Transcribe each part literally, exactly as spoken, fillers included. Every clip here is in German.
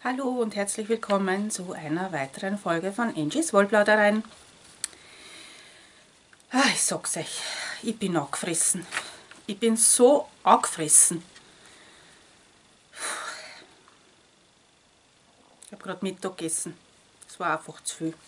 Hallo und herzlich willkommen zu einer weiteren Folge von Angies Wollplaudereien. Ah, ich sag's euch, ich bin angefressen. Ich bin so angefressen. Ich habe gerade Mittag gegessen. Es war einfach zu viel.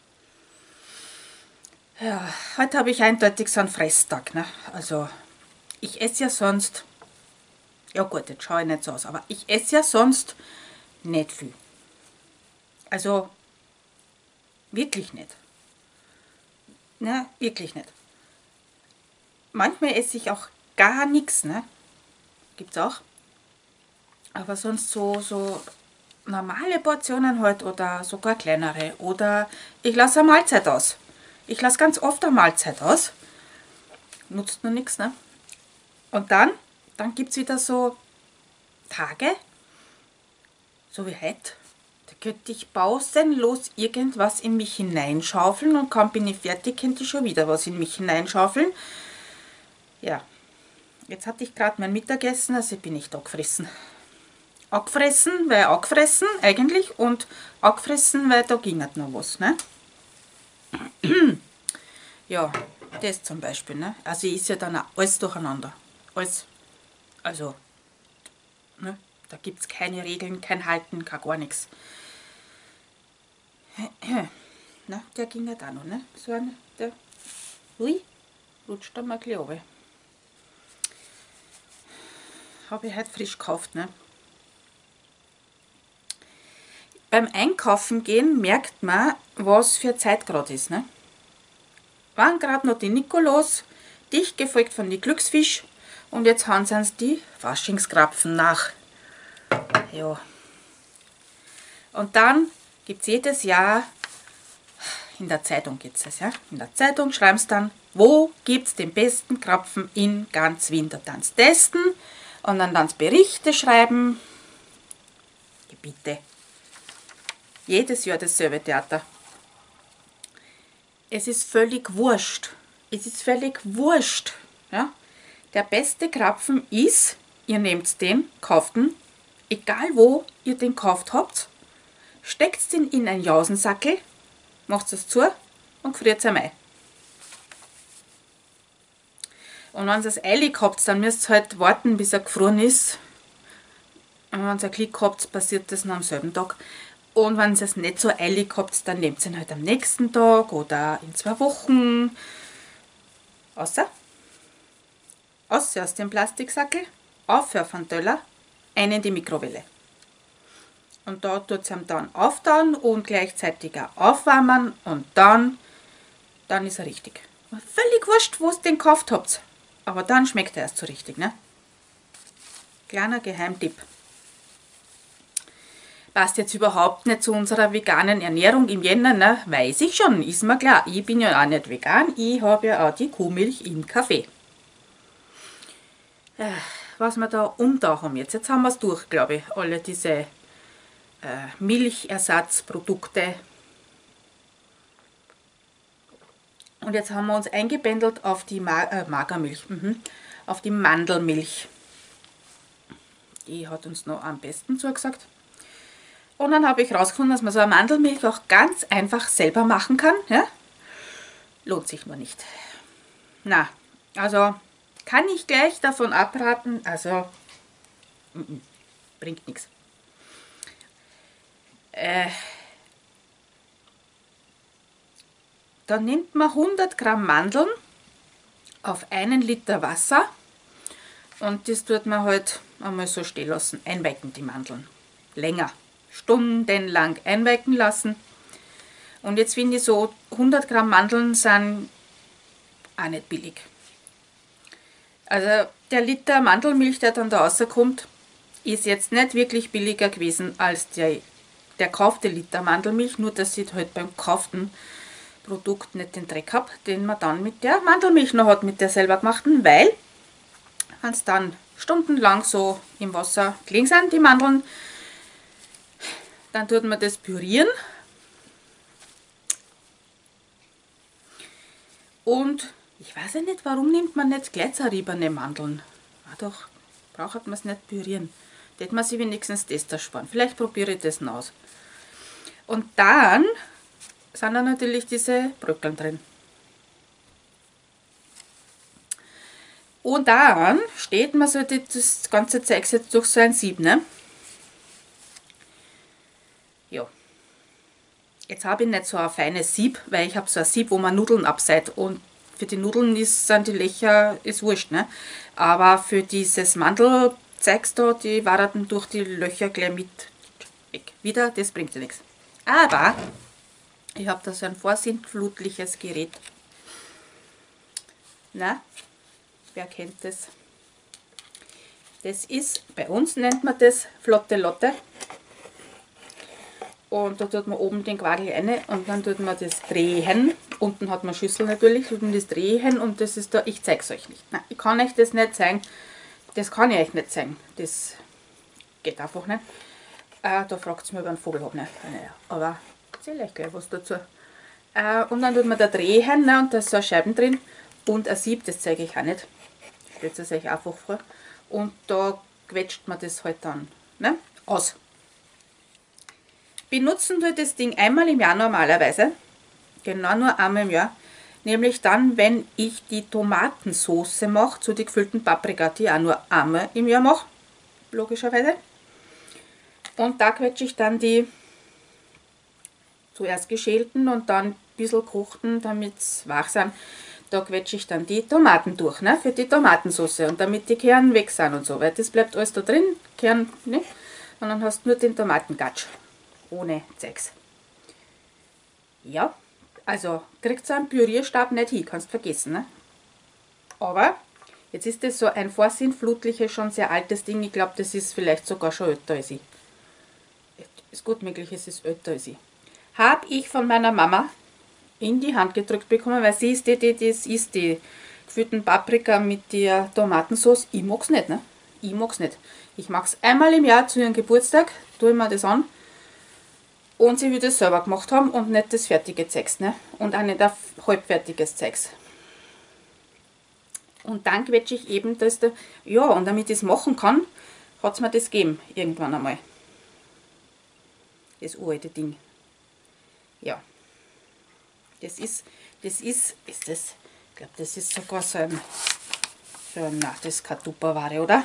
Ja, heute habe ich eindeutig so einen Fresstag. Ne? Also, ich esse ja sonst, ja gut, jetzt schaue ich nicht so aus, aber ich esse ja sonst nicht viel. Also, wirklich nicht. Ne, wirklich nicht. Manchmal esse ich auch gar nichts, ne? Gibt's auch. Aber sonst so, so normale Portionen halt oder sogar kleinere. Oder ich lasse eine Mahlzeit aus. Ich lasse ganz oft eine Mahlzeit aus. Nutzt nur nichts, ne? Und dann, dann gibt es wieder so Tage, so wie heute. Da könnte ich pausenlos irgendwas in mich hineinschaufeln und kaum bin ich fertig, könnte ich schon wieder was in mich hineinschaufeln. Ja, jetzt hatte ich gerade mein Mittagessen, also bin ich angefressen. Angefressen, weil angefressen eigentlich und angefressen, weil da ging halt noch was, ne? Ja, das zum Beispiel, ne? Also ist ja dann auch alles durcheinander. Alles, also, ne? Da gibt es keine Regeln, kein Halten, kein gar nichts. Na, der ging ja da noch, ne? So ein, der, ui, rutscht da mal ein bisschen runter. Habe ich heute frisch gekauft, ne? Beim Einkaufen gehen merkt man, was für Zeit gerade ist, ne? Waren gerade noch die Nikolaus, dicht gefolgt von die Glücksfisch und jetzt haben sie uns die Faschingskrapfen nach. Ja. Und dann gibt es jedes Jahr, in der Zeitung gibt es das, ja, in der Zeitung schreiben sie dann, wo gibt es den besten Krapfen in ganz Wien. Da dann testen und dann dann Berichte schreiben. Bitte. Jedes Jahr dasselbe Theater. Es ist völlig wurscht. Es ist völlig wurscht. Ja? Der beste Krapfen ist, ihr nehmt den, kauft ihn, egal wo ihr den gekauft habt, steckt den in einen Jausensackel, macht es zu und friert es ein. Und wenn ihr es eilig habt, dann müsst ihr halt warten, bis er gefroren ist. Und wenn ihr einen Klick habt, passiert das noch am selben Tag. Und wenn ihr es nicht so eilig habt, dann nehmt ihr ihn halt am nächsten Tag oder in zwei Wochen. Außer, außer aus dem Plastiksackel, auf auf den Teller, ein in die Mikrowelle. Und da tut es ihm dann auftauen und gleichzeitig auch aufwärmen und dann, dann ist er richtig. Völlig wurscht, wo ihr den gekauft habt. Aber dann schmeckt er erst so richtig, ne? Kleiner Geheimtipp. Passt jetzt überhaupt nicht zu unserer veganen Ernährung im Jänner, ne? Weiß ich schon, ist mir klar. Ich bin ja auch nicht vegan, ich habe ja auch die Kuhmilch im Kaffee. Äh, was wir da umda haben jetzt, jetzt haben wir es durch, glaube ich, alle diese äh, Milchersatzprodukte. Und jetzt haben wir uns eingependelt auf die Ma äh, Magermilch, mhm. auf die Mandelmilch. Die hat uns noch am besten zugesagt. Und dann habe ich rausgefunden, dass man so eine Mandelmilch auch ganz einfach selber machen kann. Ja? Lohnt sich nur nicht. Na, also kann ich gleich davon abraten. Also, m -m, bringt nichts. Äh, dann nimmt man hundert Gramm Mandeln auf einen Liter Wasser. Und das tut man halt einmal so stehen lassen. Einwecken die Mandeln. Länger. Stundenlang einwecken lassen. Und jetzt finde ich so hundert Gramm Mandeln sind auch nicht billig. Also der Liter Mandelmilch, der dann da rauskommt, ist jetzt nicht wirklich billiger gewesen als der, der kaufte Liter Mandelmilch, nur dass ich halt beim gekauften Produkt nicht den Dreck habe, den man dann mit der Mandelmilch noch hat, mit der selber gemachten, weil wenn es dann stundenlang so im Wasser gelegen sind, die Mandeln, dann tut man das pürieren und ich weiß ja nicht, warum nimmt man nicht gleich zerriebene Mandeln. Ah doch, braucht man es nicht pürieren. Hätte man sich wenigstens das ersparen. Vielleicht probiere ich das noch aus. Und dann sind da natürlich diese Bröckeln drin. Und dann steht man so das ganze Zeug jetzt durch so ein Sieb, ne? Ja. Jetzt habe ich nicht so ein feines Sieb, weil ich habe so ein Sieb, wo man Nudeln abseit. Und für die Nudeln ist, sind die Löcher, ist wurscht, ne? Aber für dieses Mandelzeugs da, die waren durch die Löcher gleich mit weg. Wieder, das bringt ja nichts. Aber ich habe da so ein vorsintflutliches Gerät. Na, wer kennt das? Das ist, bei uns nennt man das Flotte Lotte. Und da tut man oben den Quagel rein und dann tut man das drehen. Unten hat man Schüssel natürlich, tut man das drehen und das ist da, ich zeige es euch nicht. Nein, ich kann euch das nicht zeigen. Das kann ich euch nicht zeigen. Das geht einfach nicht. Äh, da fragt es mich, ob ich einen Vogel habe. Nicht. Naja, aber ich erzähle euch gleich was dazu. Äh, und dann tut man da drehen, ne, und da ist so eine Scheiben drin und ein Sieb, das zeige ich auch nicht. Stellt es euch einfach vor. Und da quetscht man das halt dann, ne, aus. Benutzen tue ich das Ding einmal im Jahr normalerweise. Genau, nur einmal im Jahr. Nämlich dann, wenn ich die Tomatensauce mache zu den gefüllten Paprika, die ich auch nur einmal im Jahr mache. Logischerweise. Und da quetsche ich dann die zuerst geschälten und dann ein bisschen gekochten, damit sie wach sind. Da quetsche ich dann die Tomaten durch, ne, für die Tomatensauce. Und damit die Kerne weg sind und so. Weil das bleibt alles da drin, Kern, ne? Und dann hast du nur den Tomatengatsch. Ohne Zeugs. Ja, also kriegt so einen Pürierstab nicht hin, kannst vergessen, ne? Aber jetzt ist das so ein vorsintflutliches, schon sehr altes Ding. Ich glaube, das ist vielleicht sogar schon älter als ich. Ist gut möglich, es ist älter als ich. Habe ich von meiner Mama in die Hand gedrückt bekommen, weil sie ist die, die das ist die gefüllten Paprika mit der Tomatensauce. Ich mag es nicht, ne? Ich mag es nicht. Ich mache es einmal im Jahr zu ihrem Geburtstag, tue ich mir das an. Und sie will das selber gemacht haben und nicht das fertige Zeugs, ne? Und auch nicht ein halbfertiges Zeugs. Und dann quetsche ich eben das da, ja, und damit ich es machen kann, hat es mir das gegeben, irgendwann einmal. Das uralte Ding. Ja. Das ist, das ist, ist das, ich glaube, das ist sogar so ein, so ein, na, das ist keine Tupperware, oder?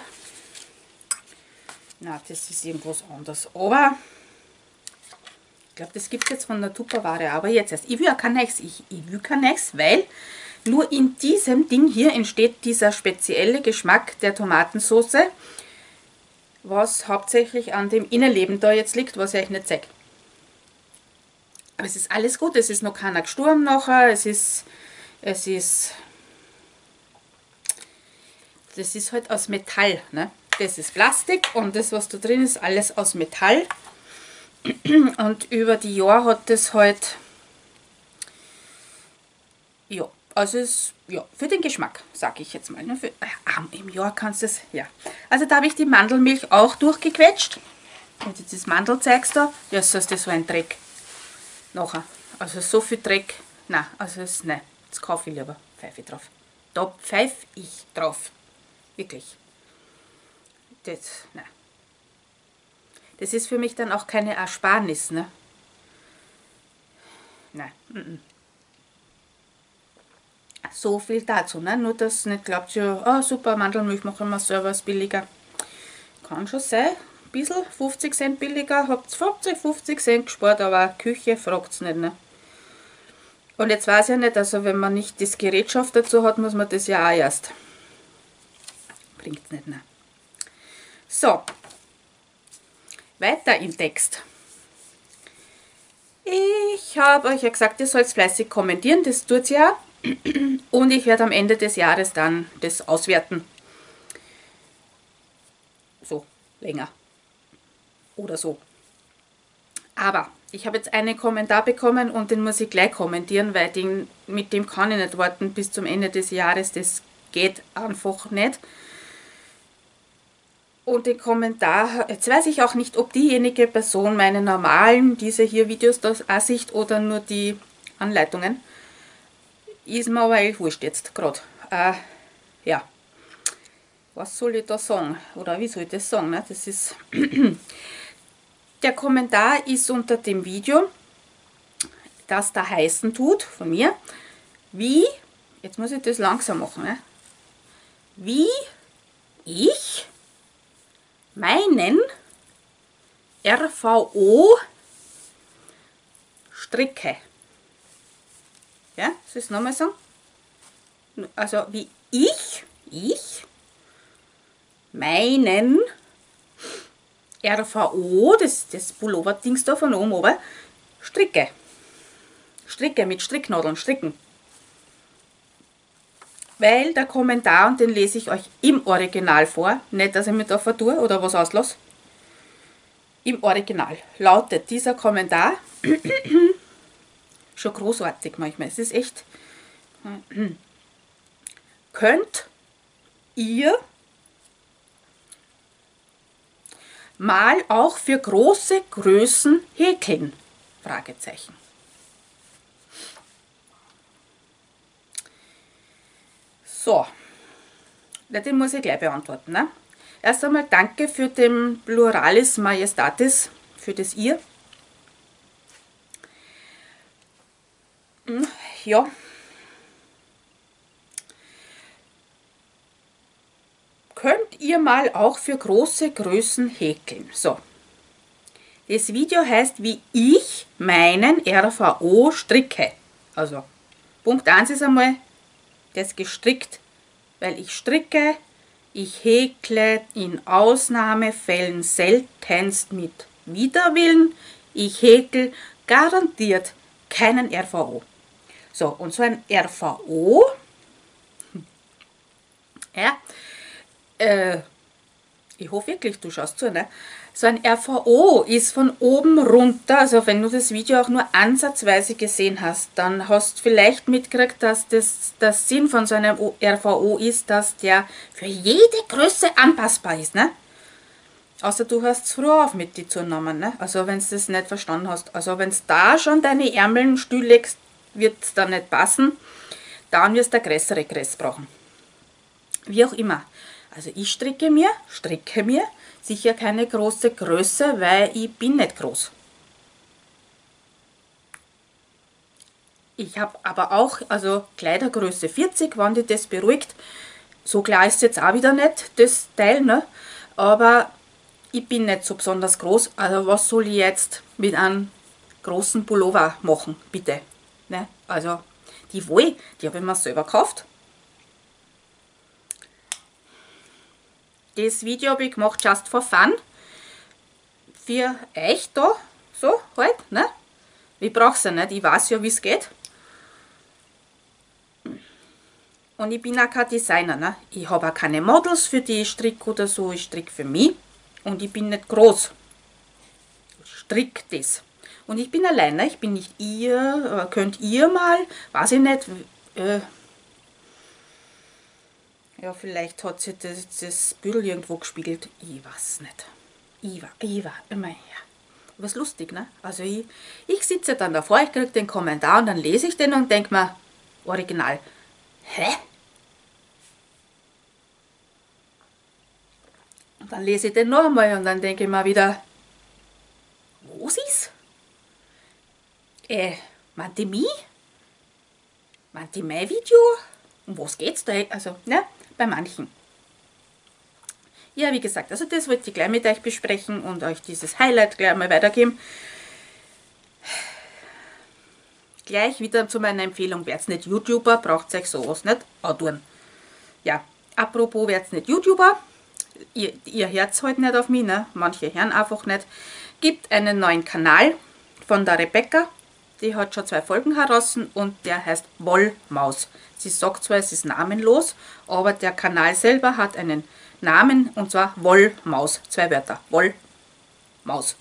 Na, das ist irgendwas anderes. Aber ich glaube, das gibt es jetzt von der Tupperware, aber jetzt erst. Ich will auch kein Neues, ich, ich will kein Neues, weil nur in diesem Ding hier entsteht dieser spezielle Geschmack der Tomatensauce, was hauptsächlich an dem Innenleben da jetzt liegt, was ich euch nicht zeige. Aber es ist alles gut, es ist noch keiner gestorben nachher, es ist, es ist, das ist halt aus Metall, ne? Das ist Plastik und das, was da drin ist, alles aus Metall. Und über die Jahre hat das halt, ja, also es, ja, für den Geschmack, sage ich jetzt mal. Ne? Für, äh, im Jahr kannst du es, ja. Also da habe ich die Mandelmilch auch durchgequetscht. Und jetzt das Mandelzeugs da, ja, so ist das so ein Dreck. Nachher, also so viel Dreck, nein, also es, nein, jetzt kaufe ich lieber Pfeife drauf. Da pfeife ich drauf, wirklich. Das, nein. Das ist für mich dann auch keine Ersparnis, ne? Nein. Mm -mm. So viel dazu, ne? Nur dass nicht glaubt, ja, oh, super, Mandelmilch machen wir selber, ist billiger. Kann schon sein, ein bisschen, fünfzig Cent billiger, habt ihr fünfzig Cent gespart, aber Küche fragt es nicht, ne? Und jetzt weiß ich ja nicht, also wenn man nicht das Gerätschaft dazu hat, muss man das ja auch erst. Bringt nicht, ne? So. Weiter im Text. Ich habe euch ja gesagt, ihr sollt fleißig kommentieren, das tut ihr ja. Und ich werde am Ende des Jahres dann das auswerten. So, länger. Oder so. Aber ich habe jetzt einen Kommentar bekommen und den muss ich gleich kommentieren, weil den, mit dem kann ich nicht warten bis zum Ende des Jahres. Das geht einfach nicht. Und den Kommentar, jetzt weiß ich auch nicht, ob diejenige Person meine normalen, diese hier Videos da ansieht oder nur die Anleitungen. Ist mir aber eh wurscht jetzt gerade. Äh, ja. Was soll ich da sagen? Oder wie soll ich das sagen? Ne? Das ist der Kommentar ist unter dem Video, das da heißen tut, von mir, wie, jetzt muss ich das langsam machen, ne? Wie ich meinen R V O stricke. Ja, soll ich es nochmal sagen? Also wie ich, ich meinen R V O, das, das Pullover-Dings da von oben oben, stricke. Stricke mit Stricknadeln, stricken. Weil der Kommentar, und den lese ich euch im Original vor, nicht, dass ich mich da vertue oder was auslasse. Im Original lautet dieser Kommentar, schon großartig manchmal, es ist echt, könnt ihr mal auch für große Größen häkeln? Fragezeichen. So, den muss ich gleich beantworten. Ne? Erst einmal danke für den Pluralis Majestatis, für das ihr. Ja. Könnt ihr mal auch für große Größen häkeln. So. Das Video heißt, wie ich meinen R V O stricke. Also, Punkt eins ist einmal das gestrickt, weil ich stricke, ich häkle in Ausnahmefällen seltenst mit Widerwillen, ich häkel garantiert keinen R V O. So, und so ein R V O, ja, äh, ich hoffe wirklich, du schaust zu, ne? So ein R V O ist von oben runter, also wenn du das Video auch nur ansatzweise gesehen hast, dann hast du vielleicht mitgekriegt, dass das der Sinn von so einem R V O ist, dass der für jede Größe anpassbar ist, ne? Außer du hast es früher auf mit die Zunahmen, ne? Also wenn du das nicht verstanden hast. Also wenn du da schon deine Ärmeln stilllegst, wird es da nicht passen, dann wirst du eine größere Größe brauchen. Wie auch immer. Also ich stricke mir, stricke mir sicher keine große Größe, weil ich bin nicht groß. Ich habe aber auch, also Kleidergröße vierzig, wenn dich das beruhigt. So klar ist es jetzt auch wieder nicht, das Teil, ne? Aber ich bin nicht so besonders groß. Also was soll ich jetzt mit einem großen Pullover machen, bitte? Ne? Also die Wolle, die habe ich mir selber gekauft. Das Video habe ich gemacht just for fun. Für euch da, so halt, ne? Ich brauche es ja nicht, ich weiß ja, wie es geht. Und ich bin auch kein Designer, ne? Ich habe auch keine Models, für die ich stricke oder so, ich stricke für mich. Und ich bin nicht groß. Ich stricke das. Und ich bin alleine, ich bin nicht ihr, könnt ihr mal, weiß ich nicht, äh, ja, vielleicht hat sich das, das Büdel irgendwo gespiegelt. Ich weiß nicht. Ich war, ich war immer her. Was lustig, ne? Also ich, ich sitze dann davor, ich kriege den Kommentar und dann lese ich den und denke mir, Original, hä? Und dann lese ich den noch einmal und dann denke ich mir wieder, was ist? Äh, meint die mich? Meint die mein Video? Um was geht's da? Also, ne? Bei manchen. Ja, wie gesagt, also das wollte ich gleich mit euch besprechen und euch dieses Highlight gleich mal weitergeben. Gleich wieder zu meiner Empfehlung, werdet nicht YouTuber, braucht euch sowas nicht antun. Ja, apropos, werdet nicht YouTuber, ihr, ihr hört halt nicht auf mich, ne? Manche hören einfach nicht. Gibt einen neuen Kanal von der Rebecca, die hat schon zwei Folgen heraus und der heißt Wollmaus. Sie sagt zwar, es ist namenlos, aber der Kanal selber hat einen Namen und zwar Wollmaus. Zwei Wörter. Wollmaus.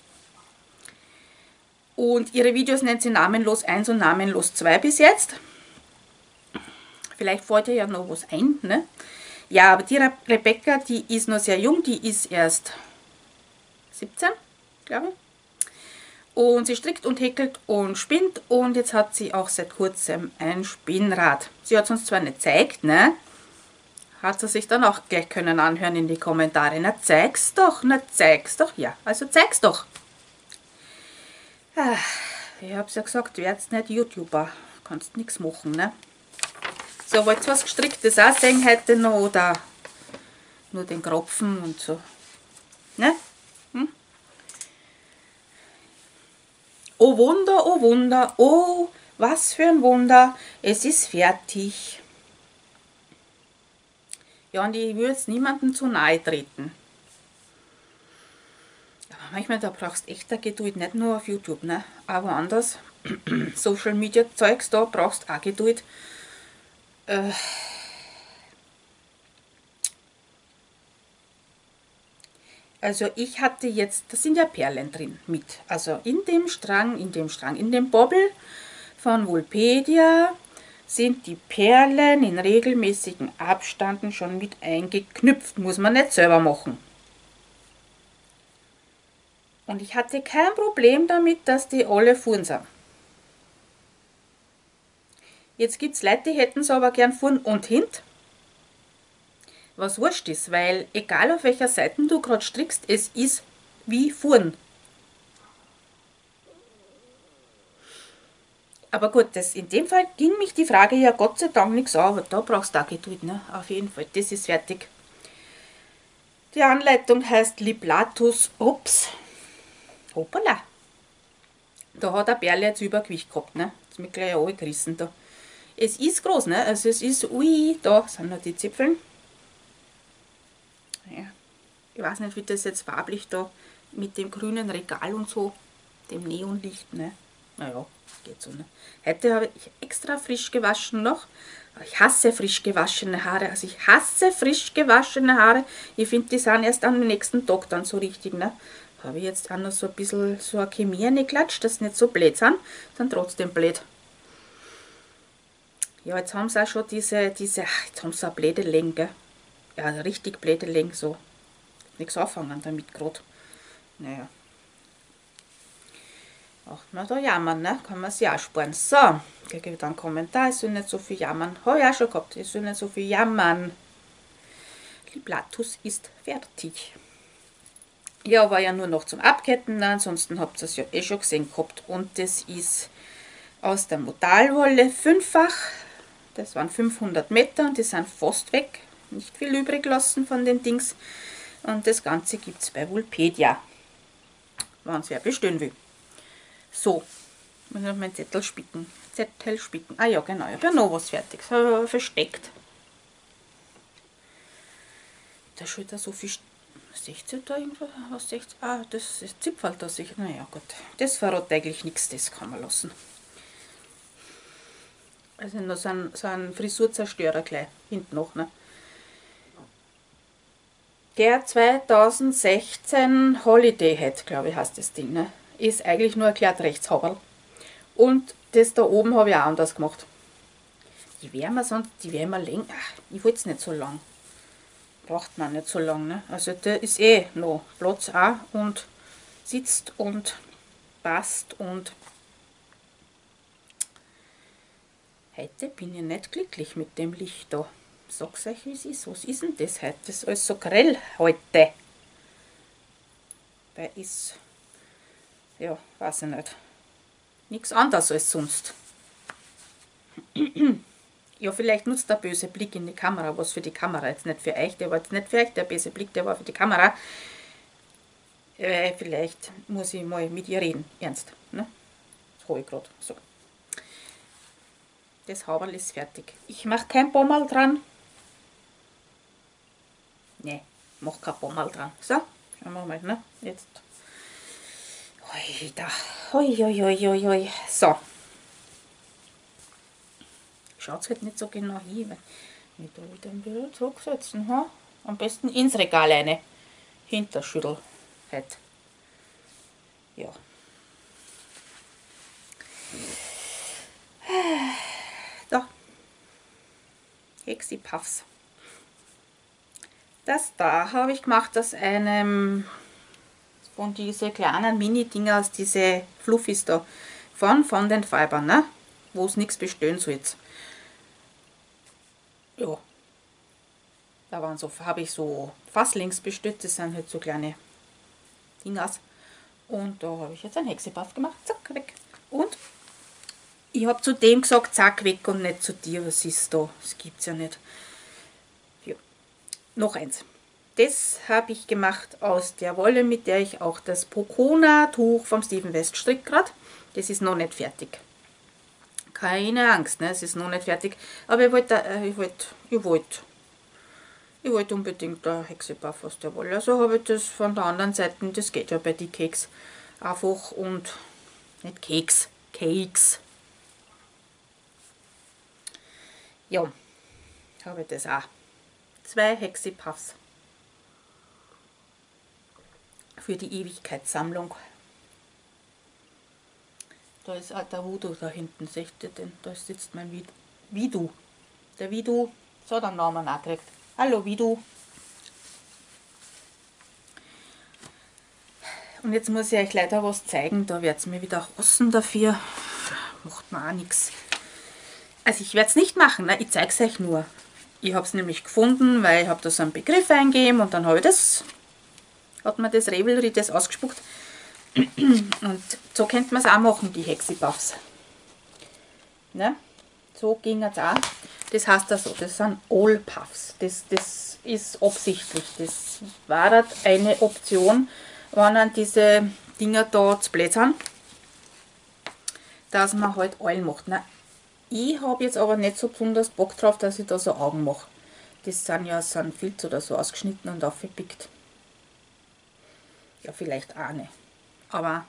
Und ihre Videos nennt sie Namenlos eins und Namenlos zwei bis jetzt. Vielleicht fällt ihr ja noch was ein, ne? Ja, aber die Re Rebecca, die ist noch sehr jung, die ist erst siebzehn, glaube ich. Und sie strickt und häkelt und spinnt und jetzt hat sie auch seit kurzem ein Spinnrad. Sie hat es uns zwar nicht gezeigt, ne? Hat sie sich dann auch gleich können anhören in die Kommentare. Na zeig's doch, na zeig's doch. Ja, also zeig's doch. Ah, ich hab's ja gesagt, du werd's nicht YouTuber. Kannst nichts machen, ne? So, wollt ihr was Gestricktes auch sehen heute noch oder nur den Kropfen und so? Ne? Hm? Oh Wunder, oh Wunder, oh, was für ein Wunder, es ist fertig. Ja, und ich will jetzt niemandem zu nahe treten. Aber manchmal, da brauchst du echt eine Geduld, nicht nur auf YouTube, ne? Aber anders, Social Media Zeugs, da brauchst du auch Geduld. Äh, also ich hatte jetzt, da sind ja Perlen drin mit. Also in dem Strang, in dem Strang, in dem Bobbel von Woolpedia sind die Perlen in regelmäßigen Abständen schon mit eingeknüpft. Muss man nicht selber machen. Und ich hatte kein Problem damit, dass die alle vorn sind. Jetzt gibt es Leute, die hätten es aber gern vorn und hint. Was wurscht ist, weil egal auf welcher Seite du gerade strickst, es ist wie vorn. Aber gut, das, in dem Fall ging mich die Frage ja Gott sei Dank nichts an, aber da brauchst du auch Geduld, ne? Auf jeden Fall, das ist fertig. Die Anleitung heißt Liplatus, ups, hoppala. Da hat der Perle jetzt Übergewicht gehabt, ne? Ist mir gleich alle gerissen da. Es ist groß, ne? Also es ist, ui, da sind noch die Zipfeln. Ja. Ich weiß nicht, wie das jetzt farblich da mit dem grünen Regal und so, dem Neonlicht, ne? Naja, geht so, ne? Heute habe ich extra frisch gewaschen noch. Ich hasse frisch gewaschene Haare. Also ich hasse frisch gewaschene Haare. Ich finde, die sind erst am nächsten Tag dann so richtig, ne? Habe ich jetzt auch noch so ein bisschen so eine Chemie reingeklatscht, dass sie nicht so blöd sind, sind trotzdem blöd. Ja, jetzt haben sie auch schon diese, diese, jetzt haben sie eine blöde Länge, ja, eine richtig blöde Länge, so. Nichts anfangen damit gerade. Naja. Macht man da jammern, ne? Kann man sich auch sparen. So, kriege ich dann einen Kommentar, ich soll nicht so viel jammern. Habe ich auch schon gehabt, ich soll nicht so viel jammern. Liplatus ist fertig. Ja, war ja nur noch zum Abketten, ansonsten habt ihr es ja eh schon gesehen gehabt. Und das ist aus der Modalwolle fünffach. Das waren fünfhundert Meter und die sind fast weg. Nicht viel übrig gelassen von den Dings. Und das Ganze gibt es bei Woolpedia, wenn es wer bestellen will. So, muss ich noch meinen Zettel spicken. Zettel spicken. Ah ja, genau, ich habe ja noch was fertig. Das habe ich versteckt. Da steht da so viel. Seht ihr da irgendwas? Was seht ihr? Ah, das ist Zipfel da sicher. Naja, gut. Das verrät eigentlich nichts, das kann man lassen. Also noch so ein, so ein Frisurzerstörer gleich hinten noch, ne? Der zweitausendsechzehn Holiday Hat, glaube ich, heißt das Ding, ne? Ist eigentlich nur erklärt Rechtshaberl. Und das da oben habe ich auch anders gemacht. Die werden wir sonst, die werden wir länger. Ich wollte es nicht so lang. Braucht man nicht so lang, ne? Also der ist eh noch Platz auch und sitzt und passt und heute bin ich nicht glücklich mit dem Licht da. Sag's euch, wie es ist. Was ist denn das heute? Das ist alles so grell heute. Weil ist, ja, weiß ich nicht. Nichts anderes als sonst. Ja, vielleicht nutzt der böse Blick in die Kamera was für die Kamera. Jetzt nicht für euch, der war jetzt nicht für euch, der böse Blick, der war für die Kamera. Äh, vielleicht muss ich mal mit ihr reden, ernst. Ne? Das habe ich gerade so. Das Haberl ist fertig. Ich mache kein Bommel dran. Ne, mach kein Bommel dran. So, schauen wir mal, ne? Jetzt. Oida. Oi, oi, oi, oi, oi. So. Schaut halt nicht so genau hin, weil ich da wieder ein bisschen zurücksetzen. Ha? Am besten ins Regal eine. Hinterschüttel halt. Ja. Da. Hexi Puffs. Das da habe ich gemacht aus einem von diese kleinen Mini-Dinger, aus diese Fluffis da. Von, von den Fibern, ne? Wo es nichts bestellen soll jetzt. Ja. Da waren so, habe ich so Fasslingsbestütze, das sind halt so kleine Dingers. Und da habe ich jetzt einen Hexepuff gemacht, zack, weg. Und ich habe zu dem gesagt, zack, weg und nicht zu dir, was ist da? Das gibt es ja nicht. Ja. Noch eins. Das habe ich gemacht aus der Wolle, mit der ich auch das Pokona-Tuch vom Steven West stricke gerade. Das ist noch nicht fertig. Keine Angst, ne? Es ist noch nicht fertig. Aber ich wollte, äh, ich wollte, ich wollte, ich wollte unbedingt ein Hexepuff aus der Wolle. Also habe ich das von der anderen Seite, das geht ja bei die Keks, einfach und, nicht Keks, Cakes. Ja, habe ich das auch. Zwei Hexepuffs für die Ewigkeitssammlung. Da ist auch der Voodoo da hinten, seht ihr den? Da sitzt mein Vidu. Der Vidu, so hat er einen Namen auch gekriegt. Hallo Vidu. Und jetzt muss ich euch leider was zeigen, da werdet ihr mir wieder hassen dafür. Macht mir auch nichts. Also ich werde es nicht machen, ne? Ich zeige es euch nur. Ich habe es nämlich gefunden, weil ich habe da so einen Begriff eingegeben und dann habe ich das, hat mir das Ravelry das ausgespuckt. Und so könnte man es auch machen, die Hexipuffs. Ne? So ging es auch. Das heißt also, das sind All Puffs. Das, das ist absichtlich. Das war eine Option, wenn dann diese Dinger da zu blöd sind, dass man halt all macht. Ne? Ich habe jetzt aber nicht so besonders Bock drauf, dass ich da so Augen mache. Das sind ja so ein Filz oder so ausgeschnitten und aufgepickt. Ja, vielleicht auch nicht. Aber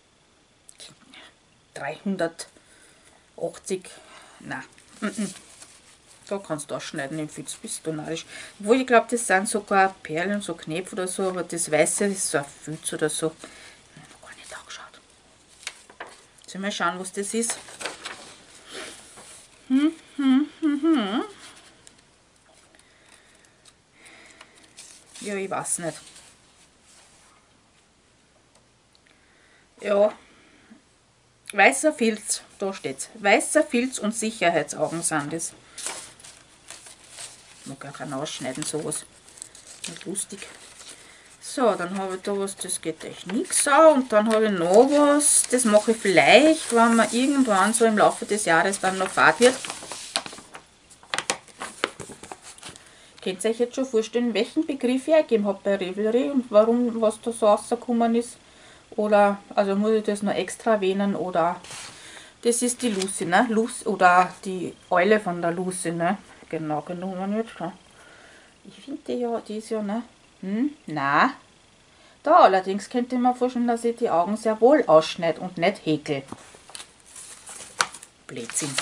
dreihundertachtzig, nein, mm -mm. Da kannst du ausschneiden im Filz, bist du narrisch. Obwohl, ich glaube, das sind sogar Perlen, so Knäpfe oder so, aber das Weiße ist so ein Filz oder so. Ich habe gar nicht angeschaut. Sollen wir mal schauen, was das ist? Hm, hm, hm, hm. Ja, ich weiß nicht. Ja, weißer Filz, da steht's. Weißer Filz und Sicherheitsaugen sind das. Ich mag gar keinen ausschneiden, sowas. Nicht lustig. So, dann habe ich da was, das geht euch nichts an. Und dann habe ich noch was, das mache ich vielleicht, wenn man irgendwann so im Laufe des Jahres dann noch Fahrt wird. Könnt ihr euch jetzt schon vorstellen, welchen Begriff ich eingegeben habe bei Ravelry und warum, was da so rausgekommen ist? Oder, also muss ich das noch extra erwähnen, oder das ist die Lucy, ne? Lucy, oder die Eule von der Lucy, ne? Genau genommen jetzt schon. Ich finde die ja, die ist ja, ne? Hm, na. Da allerdings könnte ich mir vorstellen, dass ich die Augen sehr wohl ausschneide und nicht häkel. Blödsinn.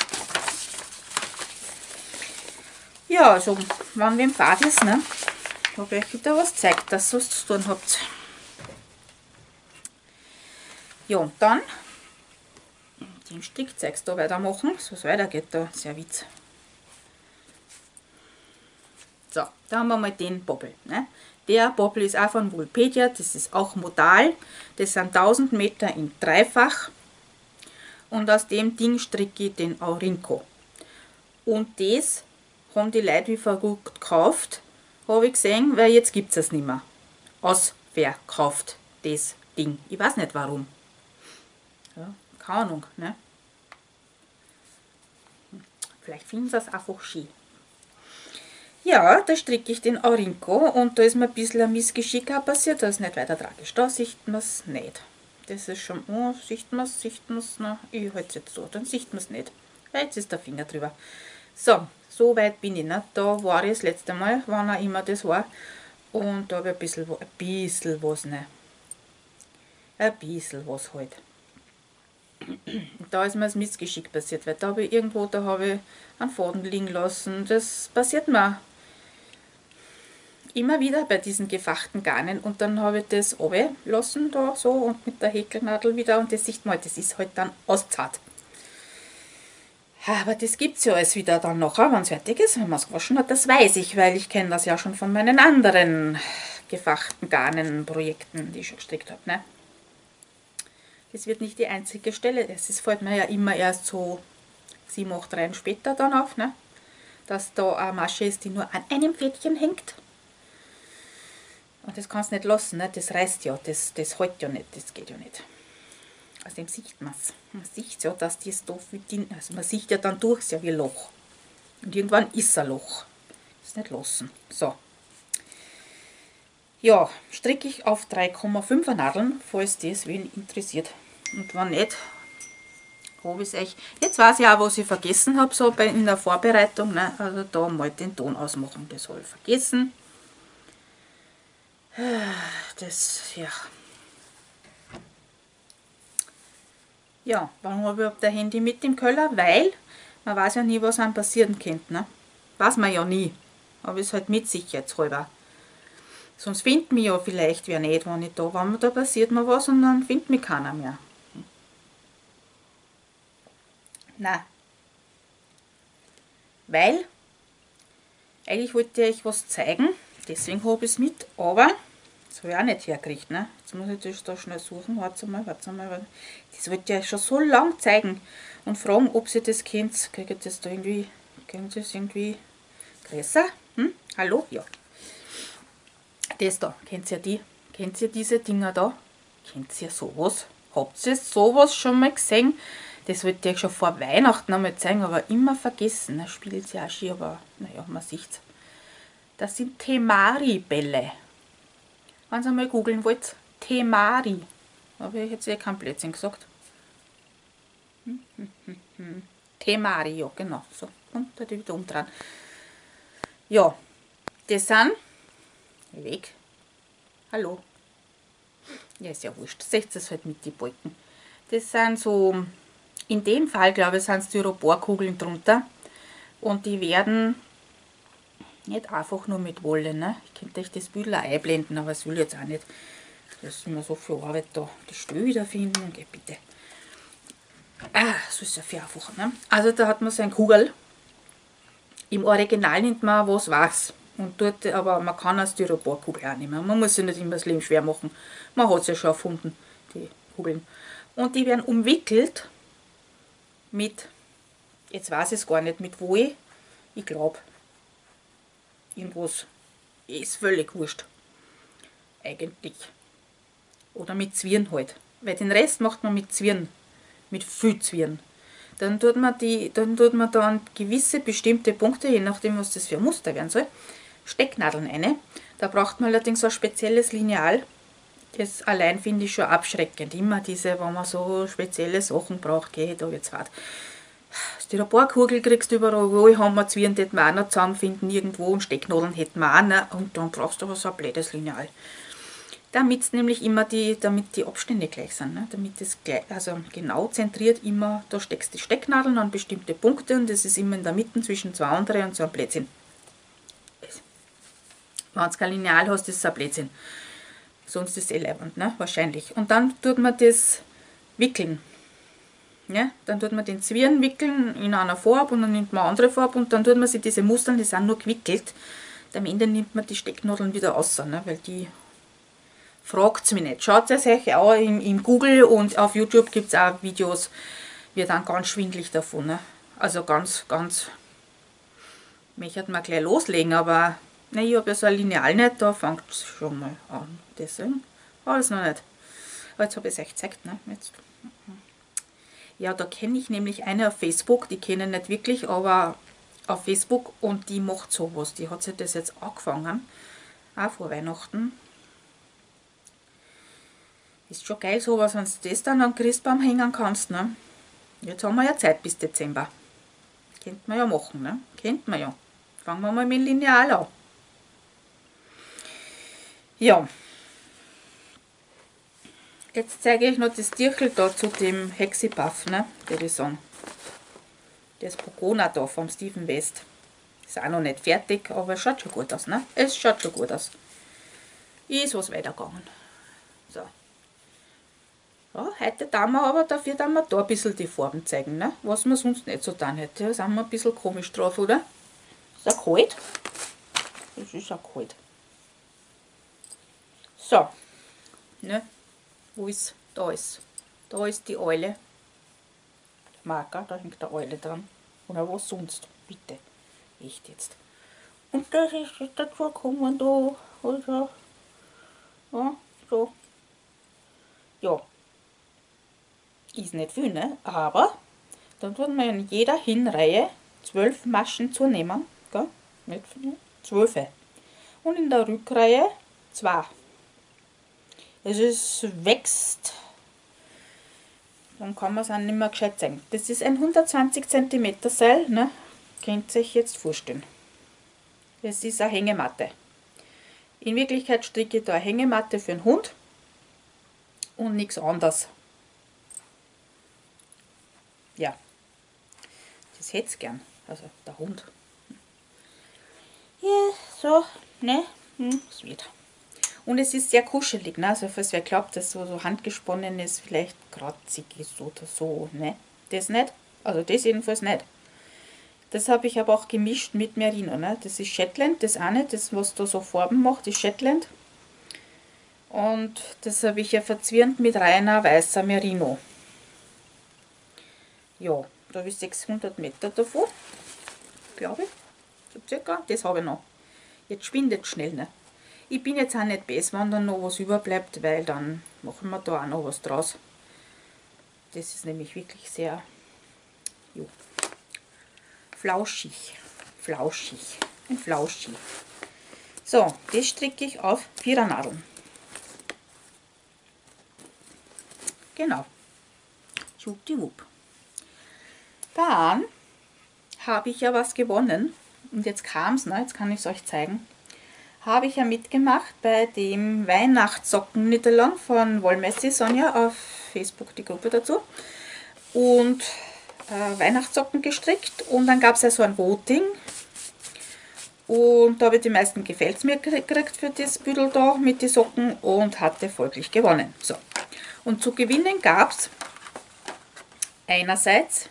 Ja, also, wenn wem fad ist, ne? Habe ich euch wieder was gezeigt, dass ihr was zu tun habt. Ja, und dann den Strick zeigst du weitermachen, so es weitergeht da, sehr Witz. So, da haben wir mal den Bobbel. Ne? Der Bobbel ist auch von Woolpedia, das ist auch modal, das sind tausend Meter in dreifach und aus dem Ding stricke ich den Aurinko. Und das haben die Leute wie verrückt gekauft, habe ich gesehen, weil jetzt gibt es es nicht mehr. Ausverkauft, das Ding. Ich weiß nicht warum. Ja, keine Ahnung, ne? Vielleicht finden sie es einfach schön. Ja, da stricke ich den Aurinko und da ist mir ein bisschen ein Missgeschick auch passiert, das ist nicht weiter tragisch. Da sieht man es nicht. Das ist schon, oh, sieht man es, sieht man es, na, ich halte es jetzt so, dann sieht man es nicht. Jetzt ist der Finger drüber. So, so weit bin ich, ne? Da war ich das letzte Mal, wann auch immer das war. Und da habe ich ein bisschen, ein bisschen was, ne? Ein bisschen was halt. Da ist mir das Missgeschick passiert, weil da habe ich irgendwo, da habe ich einen Faden liegen lassen. Das passiert mir immer wieder bei diesen gefachten Garnen und dann habe ich das runtergelassen da so und mit der Häkelnadel wieder und das sieht man, das ist halt dann auszart. Aber das gibt es ja alles wieder dann nachher, wenn es fertig ist, wenn man es gewaschen hat, das weiß ich, weil ich kenne das ja schon von meinen anderen gefachten Garnenprojekten, die ich schon gestrickt habe, ne? Das wird nicht die einzige Stelle, es fällt mir ja immer erst so sieben, acht Reihen später dann auf, ne? dass da eine Masche ist, die nur an einem Fädchen hängt. Und das kannst du nicht lassen, ne? Das reißt ja, das, das hält ja nicht, das geht ja nicht. Aus dem sieht man es. Man sieht ja, dass das da viel drin, also man sieht ja dann durch, ist ja wie ein Loch. Und irgendwann ist ein Loch. Das nicht lassen. So. Ja, stricke ich auf drei Komma fünfer Nadeln, falls das wen interessiert. Und wenn nicht, habe ich es euch. Jetzt weiß ich auch, was ich vergessen habe, so bei, in der Vorbereitung. Ne? Also da mal den Ton ausmachen, das habe ich vergessen. Das, ja. Ja, warum habe ich überhaupt ein Handy mit im Keller? Weil man weiß ja nie, was einem passieren könnte. Ne? Weiß man ja nie. Aber es halt mit sicherheitshalber. Sonst findet mich ja vielleicht wer nicht, wenn ich da, wenn da passiert mir was und dann findet mich keiner mehr. Nein. Weil, eigentlich wollte ich euch was zeigen, deswegen habe ich es mit, aber das habe ich auch nicht hergekriegt. Ne? Jetzt muss ich das da schnell suchen. Warte mal, warte mal. Das wollte ich euch schon so lange zeigen und fragen, ob ihr das kennt. Kriege ich das da irgendwie, kennt ihr das irgendwie größer? Hm? Hallo? Ja. Das da, kennt ihr die? Kennt ihr diese Dinger da? Kennt ihr sowas? Habt ihr sowas schon mal gesehen? Das wollte ich euch schon vor Weihnachten einmal zeigen, aber immer vergessen. Da spielt sie auch schon, aber naja, man sieht es. Das sind Temari-Bälle. Wenn ihr mal googeln wollt, Temari. Habe ich jetzt eh kein Blödsinn gesagt. Hm, hm, hm, hm. Temari, ja, genau. So, und da wieder umdrehen. Ja, das sind. Weg. Hallo. Ja, ist ja wurscht. Seht es halt mit die Balken. Das sind so, in dem Fall glaube ich, sind es Styroporkugeln drunter. Und die werden nicht einfach nur mit Wolle. Ne? Ich könnte euch das Bild auch einblenden, aber das will ich jetzt auch nicht. Das ist immer so viel Arbeit da. Das Stühl wiederfinden. Okay, bitte. Ah, so ist ja viel einfacher. Ne? Also da hat man so eine Kugel. Im Original nennt man was was. Und dort, aber man kann eine Styroporkugel auch nehmen. Man muss sich nicht immer das Leben schwer machen. Man hat es ja schon erfunden, die Kugeln. Und die werden umwickelt mit, jetzt weiß ich es gar nicht, mit wo ich, ich glaube, irgendwas, ist völlig wurscht. Eigentlich. Oder mit Zwirn halt. Weil den Rest macht man mit Zwirn. Mit viel Zwirn. Dann tut man die, dann tut man dann gewisse bestimmte Punkte, je nachdem was das für ein Muster werden soll, Stecknadeln rein. Da braucht man allerdings ein spezielles Lineal. Das allein finde ich schon abschreckend. Immer diese, wenn man so spezielle Sachen braucht, gehe ich da jetzt weit. Styroporkugel kriegst du überall, wo ich haben wir Zwirn, hätten wir auch noch zusammenfinden irgendwo und Stecknadeln hätten wir auch noch. Und dann brauchst du aber so ein blödes Lineal. Damit nämlich immer die, damit die Abstände gleich sind, ne? Damit das gleich, also genau zentriert immer, da steckst du die Stecknadeln an bestimmte Punkte und das ist immer in der Mitte zwischen zwei anderen und so ein Blödsinn. Wenn du kein Lineal hast, ist es ein Blödsinn. Sonst ist es eh leibend, ne? Wahrscheinlich. Und dann tut man das wickeln. Ja? Dann tut man den Zwirn wickeln in einer Farbe und dann nimmt man eine andere Farbe und dann tut man sich diese Mustern, die sind nur gewickelt. Am Ende nimmt man die Stecknadeln wieder raus, ne? Weil die fragt es mich nicht. Schaut es euch auch im, im Google und auf YouTube gibt es auch Videos, wird dann ganz schwindlig davon. Ne? Also ganz, ganz, ich möchte mal gleich loslegen, aber ne, ich habe ja so ein Lineal nicht, da fängt es schon mal an. Deswegen alles noch nicht. Aber jetzt habe ich es euch gezeigt. Ne? Jetzt. Ja, da kenne ich nämlich eine auf Facebook, die kenne ich nicht wirklich, aber auf Facebook und die macht sowas. Die hat sich das jetzt angefangen, auch vor Weihnachten. Ist schon geil sowas, wenn du das dann am Christbaum hängen kannst. Ne? Jetzt haben wir ja Zeit bis Dezember. Könnte man ja machen, ne? Kennt man ja. Fangen wir mal mit dem Lineal an. Ja. Jetzt zeige ich noch das Tierchen da zu dem Hexipuff, ne? Würde ich sagen. Das Pokona da vom Stephen West. Ist auch noch nicht fertig, aber es schaut schon gut aus, ne? Es schaut schon gut aus. Ist was weitergegangen. So. Ja, heute tun wir aber dafür tun wir da ein bisschen die Farben zeigen, ne? Was wir sonst nicht so tun hätten. Da sind wir ein bisschen komisch drauf, oder? Ist auch kalt. Das ist auch kalt. So. Ne? Wo ist? Da ist. Da ist die Eule. Der Marker, da hängt der Eule dran. Oder was sonst? Bitte. Echt jetzt. Und das ist jetzt dazu gekommen da. Also, ja, so. Ja. Ist nicht viel, ne? Aber dann tun wir in jeder Hinreihe zwölf Maschen zunehmen. Gell? Nicht viel, zwölf. Und in der Rückreihe zwei. Also es wächst. Dann kann man es auch nicht mehr gescheit zeigen. Das ist ein hundertzwanzig Zentimeter Seil, ne? Könnt ihr euch jetzt vorstellen. Das ist eine Hängematte. In Wirklichkeit stricke ich da eine Hängematte für einen Hund und nichts anderes. Ja, das hätte ich gern. Also der Hund. Ja, so, ne? Hm, es wird. Und es ist sehr kuschelig, ne? Also falls wer glaubt, dass so, so handgesponnen ist, vielleicht kratzig ist oder so, ne? Das nicht. Also das jedenfalls nicht. Das habe ich aber auch gemischt mit Merino, ne? Das ist Shetland, das eine, das was da so Farben macht, ist Shetland. Und das habe ich ja verzwirnt mit reiner weißer Merino. Ja, da habe ich sechshundert Meter davon, glaube ich, so circa. Das habe ich noch. Jetzt schwindet schnell, ne? Ich bin jetzt auch nicht besser, wenn dann noch was überbleibt, weil dann machen wir da auch noch was draus. Das ist nämlich wirklich sehr jo, flauschig, flauschig und flauschig. So, das stricke ich auf vierer Nadeln. Genau. Schwuppdiwupp. Dann habe ich ja was gewonnen. Und jetzt kam es, ne? Jetzt kann ich es euch zeigen. Habe ich ja mitgemacht bei dem Weihnachtssocken-Knitterlang von Wollmessi Sonja auf Facebook, die Gruppe dazu. Und äh, Weihnachtssocken gestrickt. Und dann gab es ja so ein Voting. Und da habe ich die meisten Gefällt's mir gekriegt für das Büdel da mit den Socken und hatte folglich gewonnen. So. Und zu gewinnen gab es einerseits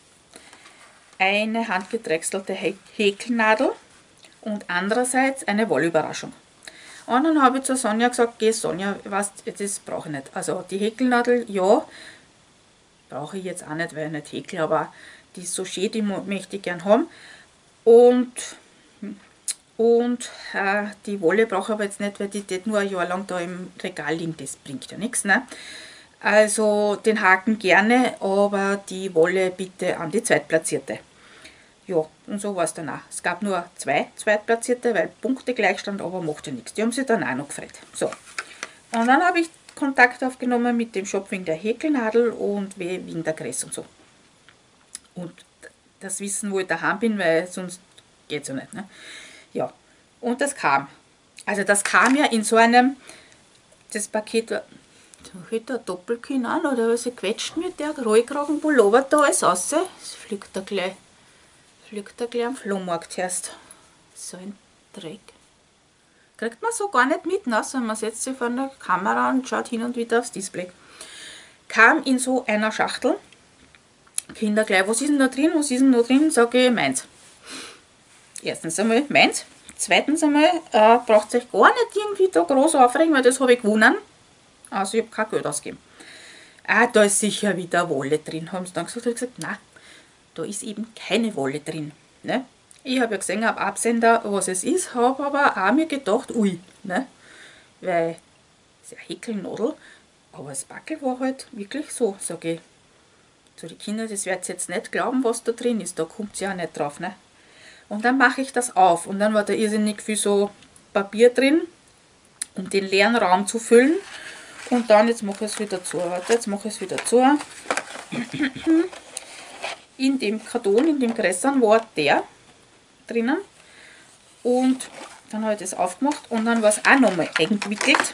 eine handgedrechselte Häkelnadel und andererseits eine Wollüberraschung. Und dann habe ich zu Sonja gesagt, geh Sonja, weißt, das brauche ich nicht. Also die Häkelnadel, ja, brauche ich jetzt auch nicht, weil ich nicht häkle, aber die ist so schön, die möchte ich gern haben. Und, und äh, die Wolle brauche ich aber jetzt nicht, weil die das nur ein Jahr lang da im Regal liegen, das bringt ja nichts, ne? Also den Haken gerne, aber die Wolle bitte an die Zweitplatzierte. Ja, und so war es dann auch. Es gab nur zwei Zweitplatzierte, weil Punkte Gleichstand, aber macht ja nichts. Die haben sich dann auch noch gefreut. So. Und dann habe ich Kontakt aufgenommen mit dem Shop wegen der Häkelnadel und wegen der Größe und so. Und das Wissen, wo ich daheim bin, weil sonst geht es ja nicht. Ne? Ja, und das kam. Also das kam ja in so einem, das Paket war, da hätte ein Doppelkinn an, oder was, quetscht mit der Rollkragenpullover da alles raus. Das fliegt da gleich. Fliegt da gleich am Flohmarkt erst. So ein Dreck. Kriegt man so gar nicht mit, ne? Sondern man setzt sich vor der Kamera und schaut hin und wieder aufs Display. Kam in so einer Schachtel. Kinder gleich, was ist denn da drin, was ist denn da drin? Sage ich, meins. Erstens einmal meins. Zweitens einmal äh, braucht ihr euch gar nicht irgendwie da groß aufregen, weil das habe ich gewonnen. Also ich habe kein Geld ausgegeben. Ah, da ist sicher wieder Wolle drin, haben sie dann gesagt. Ich habe gesagt, nein. Da ist eben keine Wolle drin. Ne? Ich habe ja gesehen am Absender, was es ist, habe aber auch mir gedacht, ui, ne? Weil es ist ja Häkelnadel, aber das Backel war halt wirklich so, sage ich. So, die Kinder, das werdet ihr jetzt nicht glauben, was da drin ist, da kommt sie ja nicht drauf. Ne? Und dann mache ich das auf und dann war da irrsinnig viel so Papier drin, um den leeren Raum zu füllen. Und dann, jetzt mache ich es wieder zu, warte, jetzt mache ich es wieder zu. In dem Karton, in dem Gräsern war der drinnen und dann habe ich das aufgemacht und dann war es auch nochmal eingewickelt.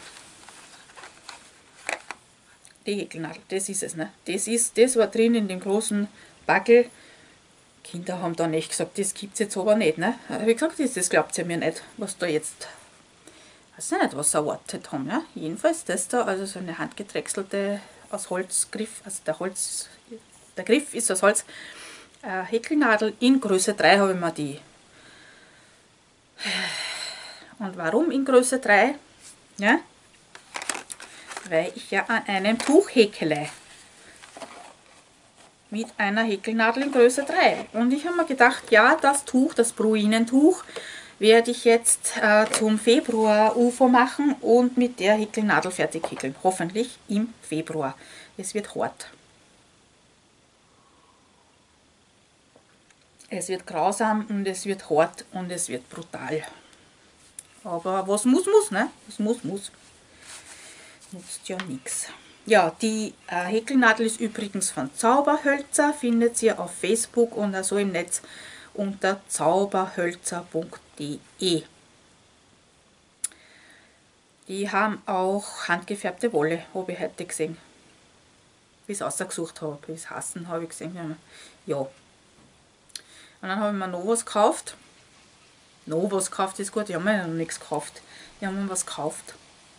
Die Häkelnadel, das ist es, ne? Das ist, das war drin in dem großen Backel. Kinder haben dann echt gesagt, das gibt es jetzt aber nicht, ne? Wie gesagt, das, das glaubt ihr mir nicht, was da jetzt, weiß ich nicht, was sie erwartet haben, ja? Jedenfalls das da, also so eine handgedrechselte aus Holzgriff, also der Holz, der Griff ist aus Holz, äh, Häkelnadel in Größe drei habe ich mir die. Und warum in Größe drei? Ja? Weil ich ja an einem Tuch häkele. mit einer Häkelnadel in Größe drei. Und ich habe mir gedacht, ja, das Tuch, das Pruinentuch, werde ich jetzt äh, zum Februar U F O machen und mit der Häkelnadel fertig häkeln. Hoffentlich im Februar. Es wird hart. Es wird grausam und es wird hart und es wird brutal. Aber was muss, muss, ne? Was muss, muss. Nutzt ja nichts. Ja, die äh, Häkelnadel ist übrigens von Zauberhölzer, findet ihr auf Facebook und also im Netz unter zauberhölzer punkt de. Die haben auch handgefärbte Wolle, habe ich heute gesehen. Wie ich es ausgesucht habe, wie es hassen, habe ich gesehen. Ja. Und dann habe ich mir noch was gekauft. Noch was gekauft ist gut, ich habe mir noch nichts gekauft. Ich habe mir was gekauft.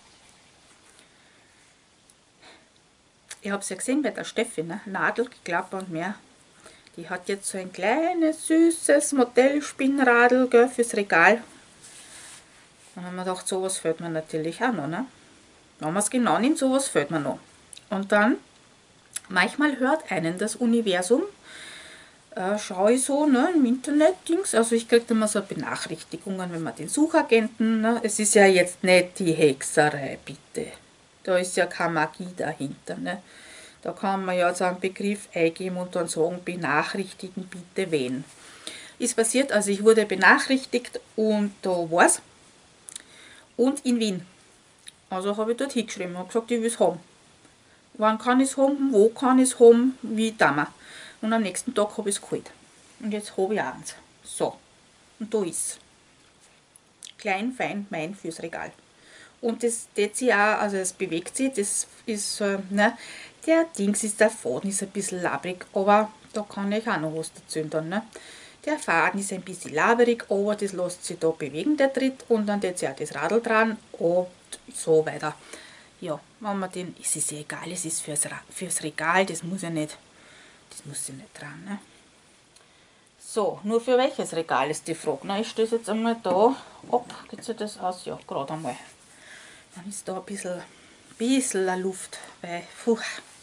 Ich habe es ja gesehen bei der Steffi, ne? Nadel, Klapper und mehr. Die hat jetzt so ein kleines, süßes Modellspinnradl, gell, fürs Regal. Dann haben wir gedacht, sowas fällt mir natürlich auch noch. Ne? Wenn man es genau nimmt, sowas fällt mir noch. Und dann, manchmal hört einen das Universum, äh, schaue ich so ne, im Internet-Dings, also ich kriege immer so Benachrichtigungen, wenn man den Suchagenten, ne? Es ist ja jetzt nicht die Hexerei, bitte. Da ist ja keine Magie dahinter. Ne? Da kann man ja so einen Begriff eingeben und dann sagen, benachrichtigen bitte wen. Ist passiert, also ich wurde benachrichtigt und da war es. Und in Wien. Also habe ich dort hingeschrieben und gesagt, ich will es haben. Wann kann ich es haben, wo kann ich es haben, wie damals. Und am nächsten Tag habe ich es geholt. Und jetzt habe ich eins. So. Und da ist es. Klein, fein, mein fürs Regal. Und das tät sich auch, also es bewegt sich, das ist, äh, ne, der Dings ist, der Faden ist ein bisschen labrig, aber da kann ich auch noch was dazu tun, ne. Der Faden ist ein bisschen laberig, aber das lässt sich da bewegen, der Tritt, und dann tät sich auch das Radl dran und so weiter. Ja, wenn man den, es ist ja egal, es ist fürs, fürs Regal, das muss ja nicht, das muss ja nicht dran, ne. So, nur für welches Regal ist die Frage, ne. Ich stelle es jetzt einmal da ab, geht sich das aus? Ja, gerade einmal. Dann ist da ein bisschen, bisschen Luft, weil, puh,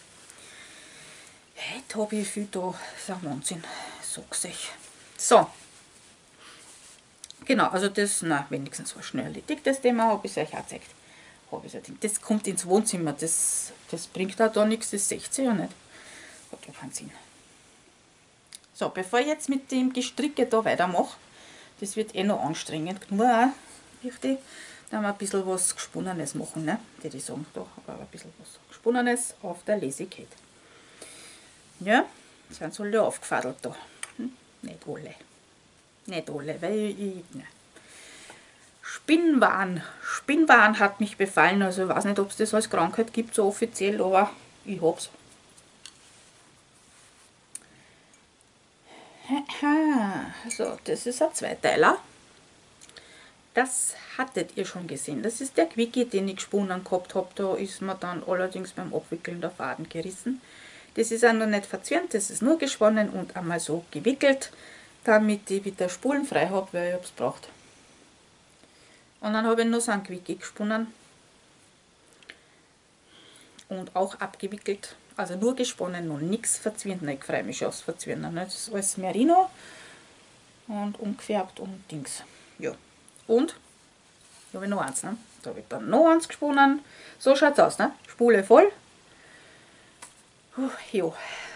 heute habe ich viel da, das ist ein Wahnsinn, sag's euch. So, genau, also das, na, wenigstens war schnell erledigt, das Thema, habe ich euch auch gezeigt. Das kommt ins Wohnzimmer, das, das bringt auch da nichts, das seht ihr ja nicht. Hat ja keinen Sinn. So, bevor ich jetzt mit dem Gestricke da weitermache, das wird eh noch anstrengend, nur auch, richtig. Da haben wir ein bisschen was Gesponnenes machen, ne? Die sagen, da aber ein bisschen was Gesponnenes auf der Lesigkeit. Ja, sind so alle aufgefadelt da. Hm? Nicht alle. Nicht alle, weil ich, ich ne. Spinnwahn. Spinnwahn hat mich befallen, also ich weiß nicht, ob es das als Krankheit gibt, so offiziell, aber ich hab's. So, das ist ein Zweiteiler. Das hattet ihr schon gesehen. Das ist der Quickie, den ich gesponnen gehabt habe. Da ist mir dann allerdings beim Abwickeln der Faden gerissen. Das ist auch noch nicht verzwirnt, das ist nur gesponnen und einmal so gewickelt, damit ich wieder Spulen frei habe, weil ich es braucht. Und dann habe ich noch so einen Quickie gesponnen und auch abgewickelt. Also nur gesponnen und nichts verzwirnt. Nein, ich freue mich schon aufs Verzwirnen. Das ist alles Merino und umgefärbt und Dings. Ja. Und da habe ich noch eins, ne? Da habe ich dann noch eins gesponnen. So schaut es aus, ne? Spule voll. Uh, ja.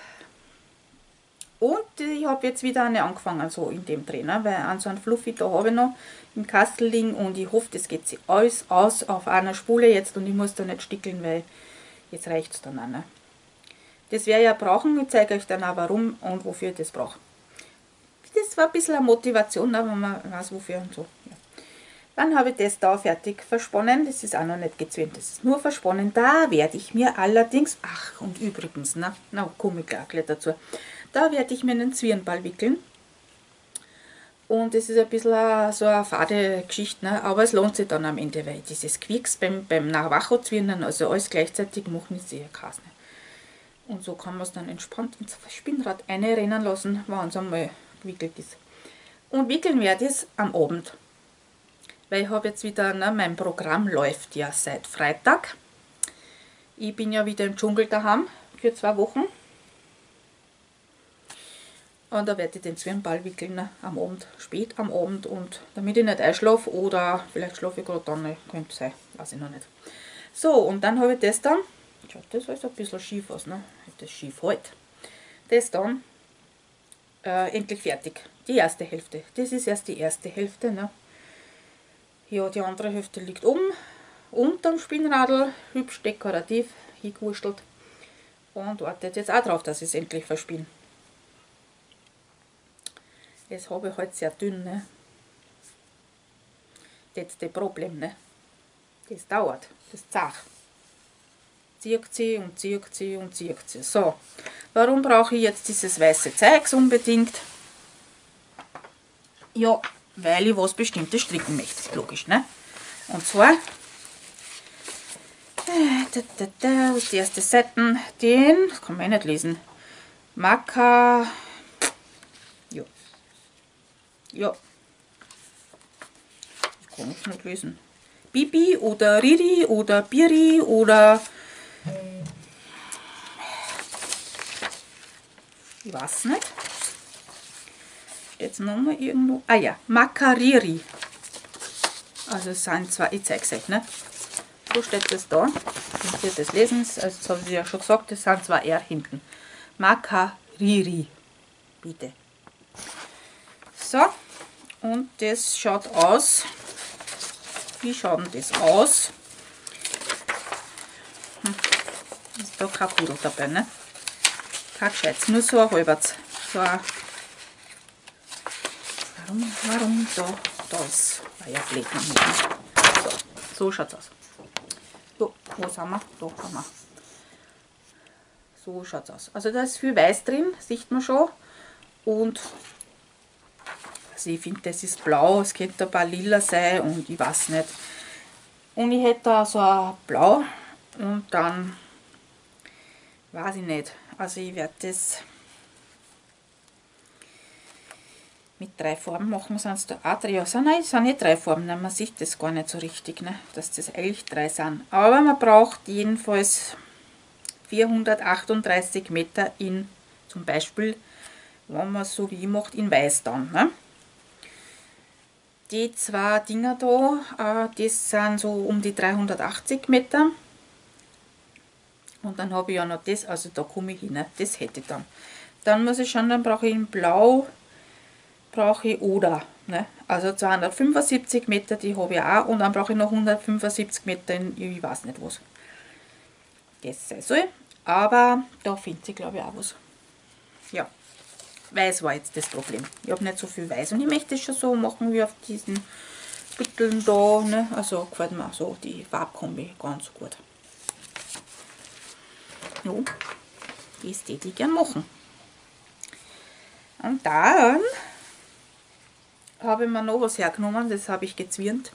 Und ich habe jetzt wieder eine angefangen, so in dem Dreh, ne? Weil an so einen Fluffy da habe ich noch im Kastel liegen und ich hoffe, das geht sich alles aus auf einer Spule jetzt und ich muss da nicht stickeln, weil jetzt reicht es dann auch, ne? Das werde ich ja brauchen, ich zeige euch dann auch warum und wofür ich das brauche. Das war ein bisschen eine Motivation, ne, wenn man weiß wofür und so. Ja. Dann habe ich das da fertig versponnen, das ist auch noch nicht gezwirnt, das ist nur versponnen. Da werde ich mir allerdings, ach und übrigens, ne, na komme ich gleich dazu, da werde ich mir einen Zwirnball wickeln. Und das ist ein bisschen a, so eine fade Geschichte, ne, aber es lohnt sich dann am Ende, weil dieses Quicks beim, beim Navajo-Zwirnen, also alles gleichzeitig machen, ist sehr krass. Ne. Und so kann man es dann entspannt ins Spinnrad einrennen lassen, wenn es einmal gewickelt ist. Und wickeln werde ich es am Abend. Weil ich habe jetzt wieder, ne, mein Programm läuft ja seit Freitag. Ich bin ja wieder im Dschungel daheim für zwei Wochen. Und da werde ich den Zwirnball wickeln, ne, am Abend, spät am Abend, und damit ich nicht einschlafe, oder vielleicht schlafe ich gerade dann, ne, könnte sein, weiß ich noch nicht. So, und dann habe ich das dann, schaut das alles ein bisschen schief aus, ne, das schief halt, das dann äh, endlich fertig. Die erste Hälfte, das ist erst die erste Hälfte, ne. Ja, die andere Hälfte liegt oben, unterm Spinnradl, hübsch dekorativ hingewurschtelt, und wartet jetzt auch drauf, dass ich es endlich verspinne. Das habe ich halt sehr dünn, ne. Das ist das Problem, ne. Das dauert, das ist zart. Zieht sie und zieht sie und zieht sie. So, warum brauche ich jetzt dieses weiße Zeugs unbedingt? Ja, weil ich was Bestimmtes stricken möchte, logisch, ne. Und zwar, da, da, da, was ist die erste Seite? Den, das kann man eh nicht lesen. Maka. Ja. Ja. Ich kann es nicht lesen. Bibi oder Riri oder Biri oder. Ich weiß nicht. Steht es nochmal irgendwo? Ah ja, Makariri. Also es sind zwei, ich zeige es euch, ne? So steht das da. Wenn ihr das lesen, also das habe ich ja schon gesagt, das sind zwei R hinten. Makariri. Bitte. So, und das schaut aus. Wie schaut denn das aus? Hm. Ist da kein Pudel dabei, ne? Kein Gescheites, nur so ein halberts. So ein warum, warum da, da ist Eierflecken. So, so schaut es aus. So, wo sind wir? Da haben wir. So schaut es aus. Also da ist viel Weiß drin, sieht man schon. Und also ich finde, das ist blau, es könnte ein paar lila sein und ich weiß nicht. Und ich hätte da so ein Blau und dann weiß ich nicht. Also ich werde das mit drei Farben machen, sind es da auch drei. Also nein, es sind nicht drei Farben, man sieht das gar nicht so richtig, ne, dass das eigentlich drei sind. Aber man braucht jedenfalls vierhundertachtunddreißig Meter in, zum Beispiel, wenn man so wie macht, in Weiß dann. Ne? Die zwei Dinger da, äh, das sind so um die dreihundertachtzig Meter. Und dann habe ich ja noch das, also da komme ich hin, ne? Das hätte ich dann. Dann muss ich schauen, dann brauche ich in Blau, brauche ich Oder. Ne? Also zweihundertfünfundsiebzig Meter, die habe ich auch. Und dann brauche ich noch hundertfünfundsiebzig Meter in, ich weiß nicht was. Das sei so. Aber da findet sich, glaube ich, auch was. Ja. Weiß war jetzt das Problem. Ich habe nicht so viel Weiß und ich möchte es schon so machen wie auf diesen Bütteln da. Ne? Also gefällt mir so die Farbkombi ganz gut. Ja, das hätte ich gerne machen. Und dann habe ich mir noch was hergenommen, das habe ich gezwirnt.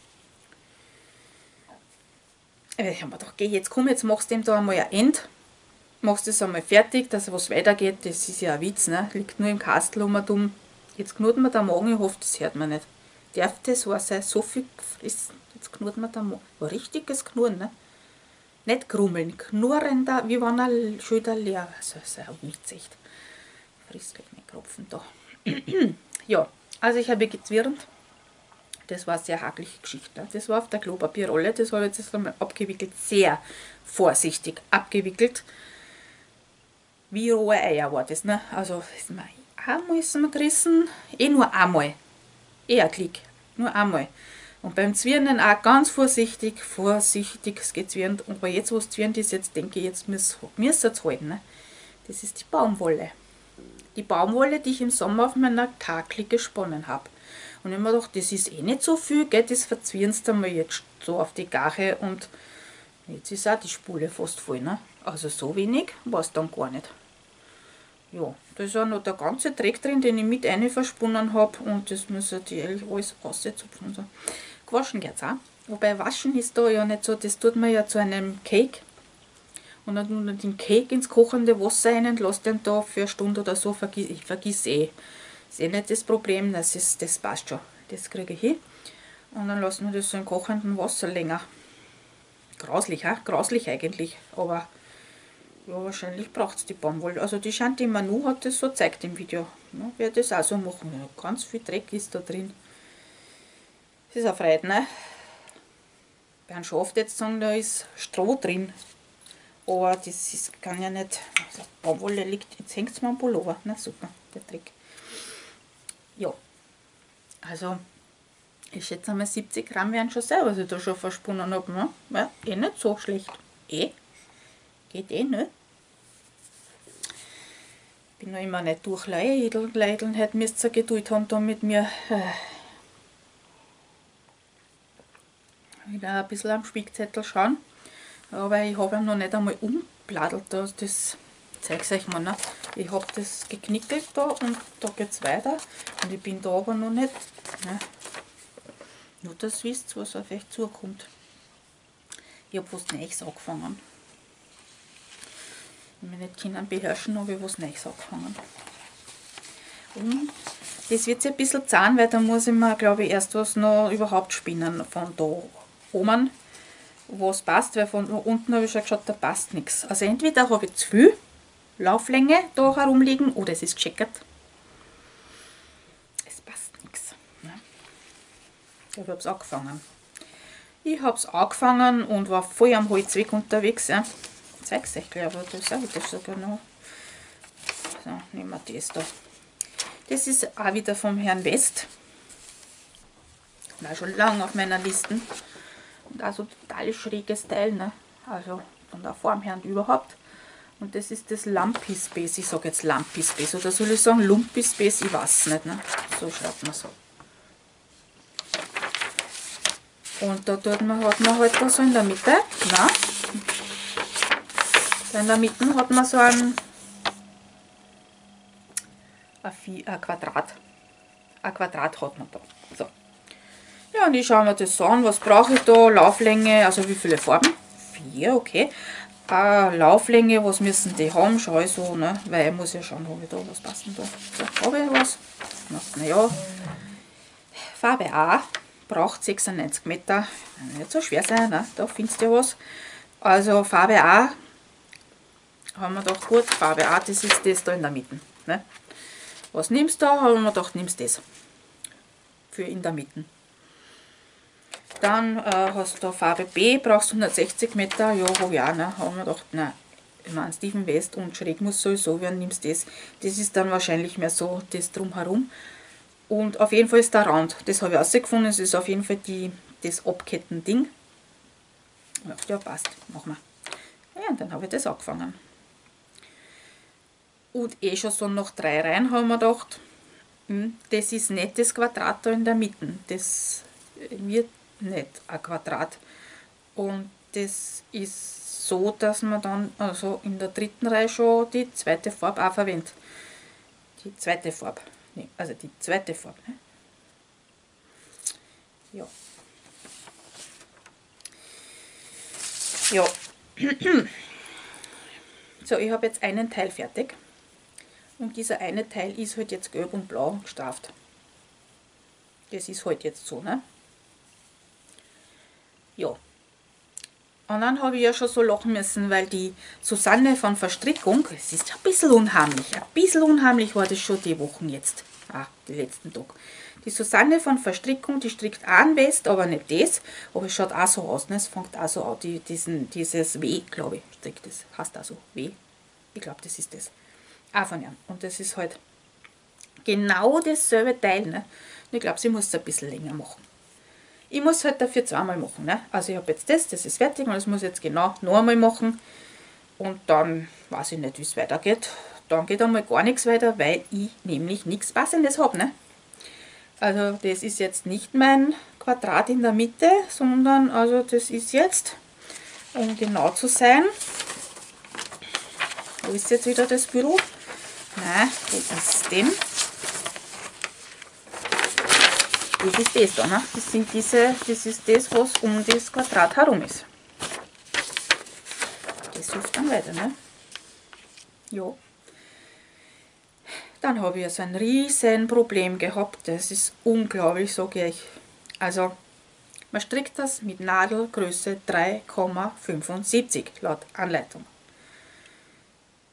Ich habe mir gedacht, geh, jetzt komm, jetzt machst du dem da einmal ein End. Machst das einmal fertig, dass was weitergeht. Das ist ja ein Witz, ne? Liegt nur im Kastel um und um. Jetzt knurrt mir der Magen, ich hoffe, das hört man nicht. Darf das wahr sein, so viel gefressen? Jetzt knurrt mir der Magen. War richtiges Knurren, ne? Nicht grummeln, knurrender, wie wenn er Schulter leer. Also, das ist ja witzig. Frisst gleich mein Kropfen da. Ja, also ich habe gezwirnt. Das war eine sehr hakelige Geschichte. Das war auf der Klopapierrolle. Das habe ich jetzt einmal abgewickelt. Sehr vorsichtig abgewickelt. Wie rohe Eier war das, ne? Also, einmal ist mir gerissen. Eh nur einmal. Eh ein Klick. Nur einmal. Und beim Zwirnen auch ganz vorsichtig, vorsichtig gezwirnt. Und weil jetzt, wo es zwirnt ist, jetzt denke ich, jetzt müsst ihr es halten. Ne? Das ist die Baumwolle. Die Baumwolle, die ich im Sommer auf meiner Takli gesponnen habe. Und ich habe mir gedacht, das ist eh nicht so viel, gell? Das verzwirnst du mal jetzt so auf die Gache und jetzt ist auch die Spule fast voll. Ne? Also so wenig war es dann gar nicht. Ja, da ist auch noch der ganze Dreck drin, den ich mit rein versponnen habe und das müssen die eigentlich alles rauszupfen und so. Gewaschen geht es auch. Wobei waschen ist da ja nicht so, das tut man ja zu einem Cake. Und dann tut man den Cake ins kochende Wasser rein und lässt den da für eine Stunde oder so, vergiss, ich vergiss eh. Ist eh nicht das Problem, das, ist, das passt schon. Das kriege ich hin. Und dann lassen wir das so im kochenden Wasser länger. Grauslich, ha? Grauslich eigentlich, aber ja, wahrscheinlich braucht es die Baumwolle. Also die Chanty Manu hat das so gezeigt im Video. Ja, werde das auch so machen. Ja, ganz viel Dreck ist da drin. Das ist eine Freude, ne? Bei einem Schaf jetzt sagen, da ist Stroh drin. Aber das ist, kann ja nicht. Also Baumwolle liegt, jetzt hängt es mir am Pullover. Na super, der Dreck. Ja, also ich schätze mal siebzig Gramm werden schon sein, was ich da schon versponnen habe. Ne? Ja, eh nicht so schlecht. Eh, geht eh nicht. Bin noch immer nicht durchleideln. Leideln. Heute müsst ihr Geduld haben, da mit mir äh, wieder ein bisschen am Spickzettel schauen. Aber ich habe ja noch nicht einmal umbladelt. Das, das zeige ich euch mal. Ne? Ich habe das geknickelt da und da geht es weiter. Und ich bin da aber noch nicht. Ne? Nur das wisst, was auf euch zukommt. Ich habe was Neues angefangen. Wenn wir nicht Kindern beherrschen, habe ich was Neues angefangen. Und das wird sich ein bisschen zahn, weil da muss ich mir, glaube ich, erst was noch überhaupt spinnen von da oben, was passt, weil von unten habe ich schon geschaut, da passt nichts. Also entweder habe ich zu viel Lauflänge da herumliegen oder es ist gescheckert. Es passt nichts. Ne? Ich habe es angefangen. Ich habe es angefangen und war voll am Holzweg unterwegs. Ja. Ich zeige es euch gleich, aber das habe ich das sogar noch. So, nehmen wir das da. Das ist auch wieder vom Herrn West. War schon lange auf meiner Liste. Und also total schräges Teil, ne? Also von der Form her und überhaupt. Und das ist das Lumpy Space. Ich sage jetzt Lumpy Space. Oder soll ich sagen Lumpy Space? Ich weiß nicht, ne? So schreibt man so. Und da tut man, hat man halt da so in der Mitte, na, da in der Mitte hat man so ein, ein, Vieh, ein Quadrat. Ein Quadrat hat man da. So. Ja, und ich schaue mir das so an, was brauche ich da, Lauflänge, also wie viele Farben? Vier, okay. Äh, Lauflänge, was müssen die haben, schaue ich so, ne, weil ich muss ja schauen, habe ich da was passen da. So, habe ich was? Naja, Farbe A. Braucht sechsundneunzig Meter, nicht so schwer sein, ne? Da findest du was. Also Farbe A, haben wir gedacht, gut, Farbe A, das ist das da in der Mitte. Ne? Was nimmst du da? Haben wir gedacht, nimmst das für in der Mitte. Dann äh, hast du Farbe B, brauchst hundertsechzig Meter, ja, wo ja, ne? Haben wir gedacht, nein, ich meine, Steven West und schräg muss sowieso werden, nimmst das. Das ist dann wahrscheinlich mehr so das drumherum. Und auf jeden Fall ist der Rand, das habe ich rausgefunden, es ist auf jeden Fall die, das Abketten-Ding. Ja, ja, passt, machen wir. Ja, und dann habe ich das angefangen. Und eh schon so nach drei Reihen haben wir gedacht, hm, das ist nicht das Quadrat da in der Mitte, das wird nicht ein Quadrat. Und das ist so, dass man dann also in der dritten Reihe schon die zweite Farbe auch verwendet. Die zweite Farbe. Also die zweite Farbe. Ne? Ja. Ja. So, ich habe jetzt einen Teil fertig. Und dieser eine Teil ist halt jetzt gelb und blau gestraft. Das ist halt jetzt so, ne? Ja. Und dann habe ich ja schon so lachen müssen, weil die Susanne von Verstrickung, es ist ein bisschen unheimlich, ein bisschen unheimlich war das schon die Wochen jetzt, ah, die letzten Tage. Die Susanne von Verstrickung, die strickt auch ein West, aber nicht das, aber es schaut auch so aus, ne? Es fängt auch so an, die, diesen, dieses W, glaube ich, strickt das, heißt auch so, W, ich glaube, das ist das, auch von ihr. Und das ist halt genau dasselbe Teil, ne? Und ich glaube, sie muss es ein bisschen länger machen. Ich muss halt dafür zweimal machen. Ne? Also ich habe jetzt das, das ist fertig und das muss ich jetzt genau noch einmal machen. Und dann weiß ich nicht, wie es weitergeht. Dann geht einmal gar nichts weiter, weil ich nämlich nichts Passendes habe. Ne? Also das ist jetzt nicht mein Quadrat in der Mitte, sondern also das ist jetzt, um genau zu sein, wo ist jetzt wieder das Büro? Nein, wo ist es denn? Das ist das da, ne? Das sind diese, das ist das, was um das Quadrat herum ist. Das hilft dann weiter, ne? Ja. Dann habe ich also ein riesen Problem gehabt. Das ist unglaublich, sage ich. Also, man strickt das mit Nadelgröße drei Komma fünfundsiebzig laut Anleitung.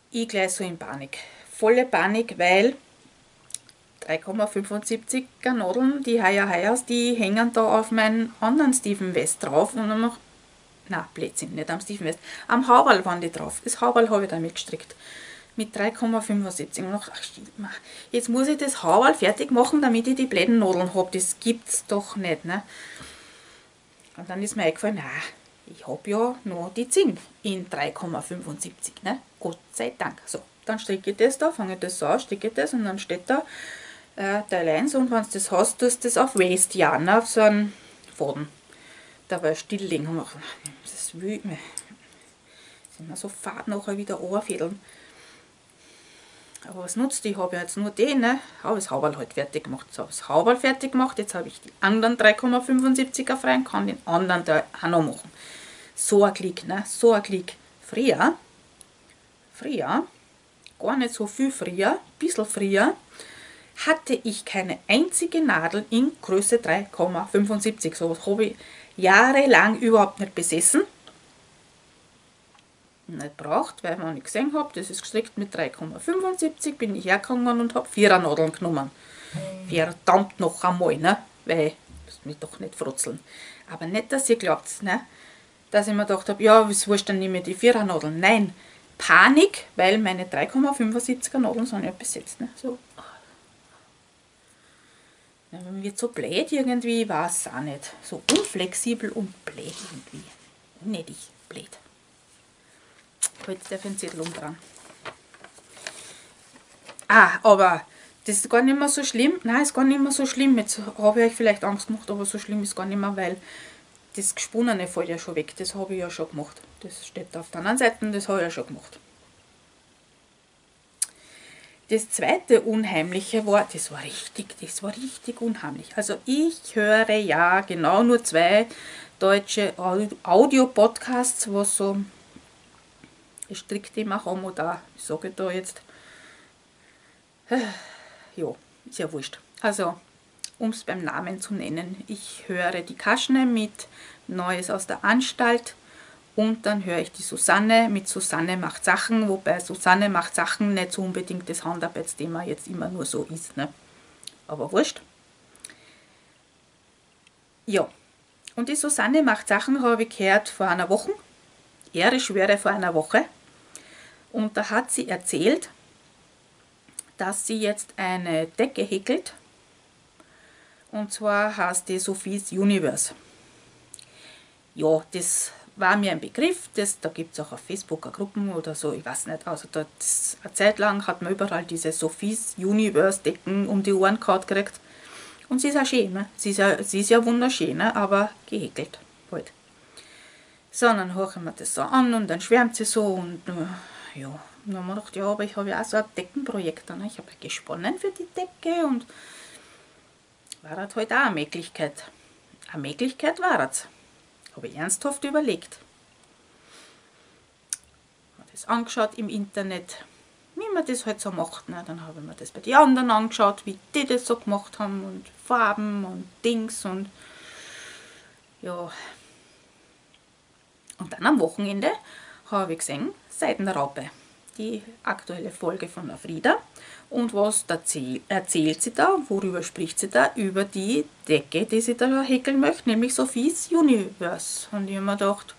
ich gleich so in Panik. Volle Panik, weil drei Komma fünfundsiebziger Nadeln, die heuer heuer, die hängen da auf meinen anderen Stephen West drauf und dann noch, na Blödsinn, nicht am Stephen West, am Hauberl waren die drauf. Das Hauberl habe ich damit gestrickt. Mit drei Komma fünfundsiebzig. Und noch, ach, jetzt muss ich das Hauberl fertig machen, damit ich die blöden Nadeln habe. Das gibt's doch nicht, ne? Und dann ist mir eingefallen, na, ich habe ja noch die zehn in drei Komma fünfundsiebzig, ne? Gott sei Dank. So, dann stricke ich das da, fange das so an, stricke das und dann steht da äh, Teil eins und wenn du das hast, tust du das auf Waste jagen, auf so einen Faden. Da war ich still liegen und mache, das will ich mir. Sind wir so fad nachher wieder runterfädeln. Aber was nutzt, ich habe ja jetzt nur den, ne? Habe das Hauberl halt fertig gemacht. So, das Hauberl fertig gemacht, jetzt habe ich die anderen drei Komma fünfundsiebziger frei und kann den anderen da auch noch machen. So ein Klick, ne? So ein Klick. Früher, früher, gar nicht so viel früher, ein bisschen früher, hatte ich keine einzige Nadel in Größe drei Komma fünfundsiebzig. So was habe ich jahrelang überhaupt nicht besessen. Nicht braucht, weil man nicht gesehen habe, das ist gestrickt mit drei Komma fünfundsiebzig, bin ich hergegangen und habe vierer Nadeln genommen. Verdammt noch einmal, ne? Weil, das mich doch nicht frutzeln. Aber nicht, dass ihr glaubt, ne? Dass ich mir gedacht habe, ja, was wurscht, dann nehme ich die vierer Nadeln. Nein, Panik, weil meine drei Komma fünfundsiebziger Nadeln sind ja besetzt, ne? So. Ja, man wird so blöd irgendwie, ich weiß es auch nicht. So unflexibel und blöd irgendwie. Unnötig blöd. Jetzt darf ich den Zettel umdrehen. Ah, aber das ist gar nicht mehr so schlimm. Nein, ist gar nicht mehr so schlimm. Jetzt habe ich euch vielleicht Angst gemacht, aber so schlimm ist gar nicht mehr, weil das Gesponnene fällt ja schon weg. Das habe ich ja schon gemacht. Das steht auf der anderen Seite, das habe ich ja schon gemacht. Das zweite Unheimliche war, das war richtig, das war richtig unheimlich. Also ich höre ja genau nur zwei deutsche Audio-Podcasts, was so das Strickthema haben oder ich sage da jetzt, ja, ist ja wurscht. Also, um es beim Namen zu nennen, ich höre die Kaschne mit Neues aus der Anstalt und dann höre ich die Susanne mit Susanne macht Sachen, wobei Susanne macht Sachen nicht so unbedingt das Handarbeitsthema jetzt immer nur so ist, ne? Aber wurscht. Ja, und die Susanne macht Sachen habe ich gehört vor einer Woche, Ehre schwöre vor einer Woche. Und da hat sie erzählt, dass sie jetzt eine Decke häkelt. Und zwar heißt die Sophies Universe. Ja, das war mir ein Begriff. Das, da gibt es auch auf Facebook Gruppen oder so, ich weiß nicht. Also da, das, eine Zeit lang hat man überall diese Sophies Universe Decken um die Ohren gehauen gekriegt. Und sie ist auch schön, ne? Sie ist ja, sie ist ja wunderschön, ne? Aber gehäkelt halt. So, dann hören wir das so an und dann schwärmt sie so und ja, dann haben wir gedacht, ja, aber ich habe ja auch so ein Deckenprojekt. Ne? Ich habe ja gesponnen für die Decke und war das halt auch eine Möglichkeit. Eine Möglichkeit war es. Habe ich ernsthaft überlegt. Habe das angeschaut im Internet, wie man das halt so macht. Ne? Dann habe ich mir das bei den anderen angeschaut, wie die das so gemacht haben und Farben und Dings und ja. Und dann am Wochenende habe ich gesehen, Seidenraupe, die aktuelle Folge von der Frieda. Und was erzähl, erzählt sie da, worüber spricht sie da? Über die Decke, die sie da häkeln möchte, nämlich Sophies Universe. Und ich habe mir gedacht,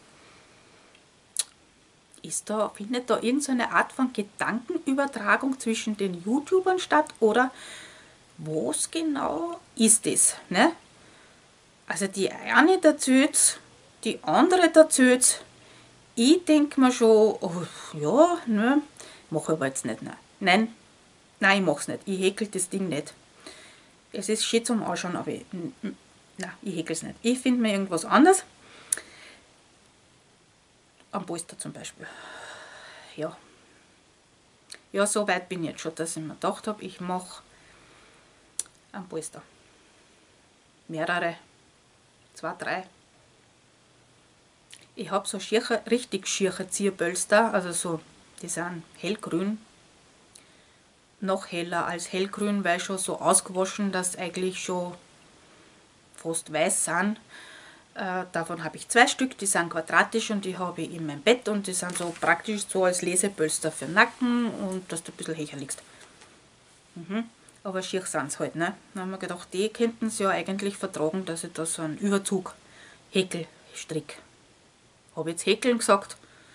ist da, findet da irgendeine Art von Gedankenübertragung zwischen den YouTubern statt? Oder was genau ist das? Ne? Also die eine erzählt, die andere erzählt. Ich denke mir schon, oh, ja, ne, mache ich aber jetzt nicht. Ne. Nein, nein, ich mache es nicht. Ich häkel das Ding nicht. Es ist schön zum Anschauen, aber ich, nein, ich häkel es nicht. Ich finde mir irgendwas anderes. Am Polster zum Beispiel. Ja. Ja, so weit bin ich jetzt schon, dass ich mir gedacht habe, ich mache am Polster. Mehrere. Zwei, drei. Ich habe so schiefe, richtig schiefe Zierbölster, also so, die sind hellgrün, noch heller als hellgrün, weil schon so ausgewaschen, dass eigentlich schon fast weiß sind. Äh, davon habe ich zwei Stück, die sind quadratisch und die habe ich in meinem Bett und die sind so praktisch so als Lesepolster für den Nacken und dass du ein bisschen höher liegst. Mhm. Aber schier sind sie halt, ne? Dann haben wir gedacht, die könnten es ja eigentlich vertragen, dass ich da so einen Überzug häkel, strick. Habe jetzt häkeln gesagt.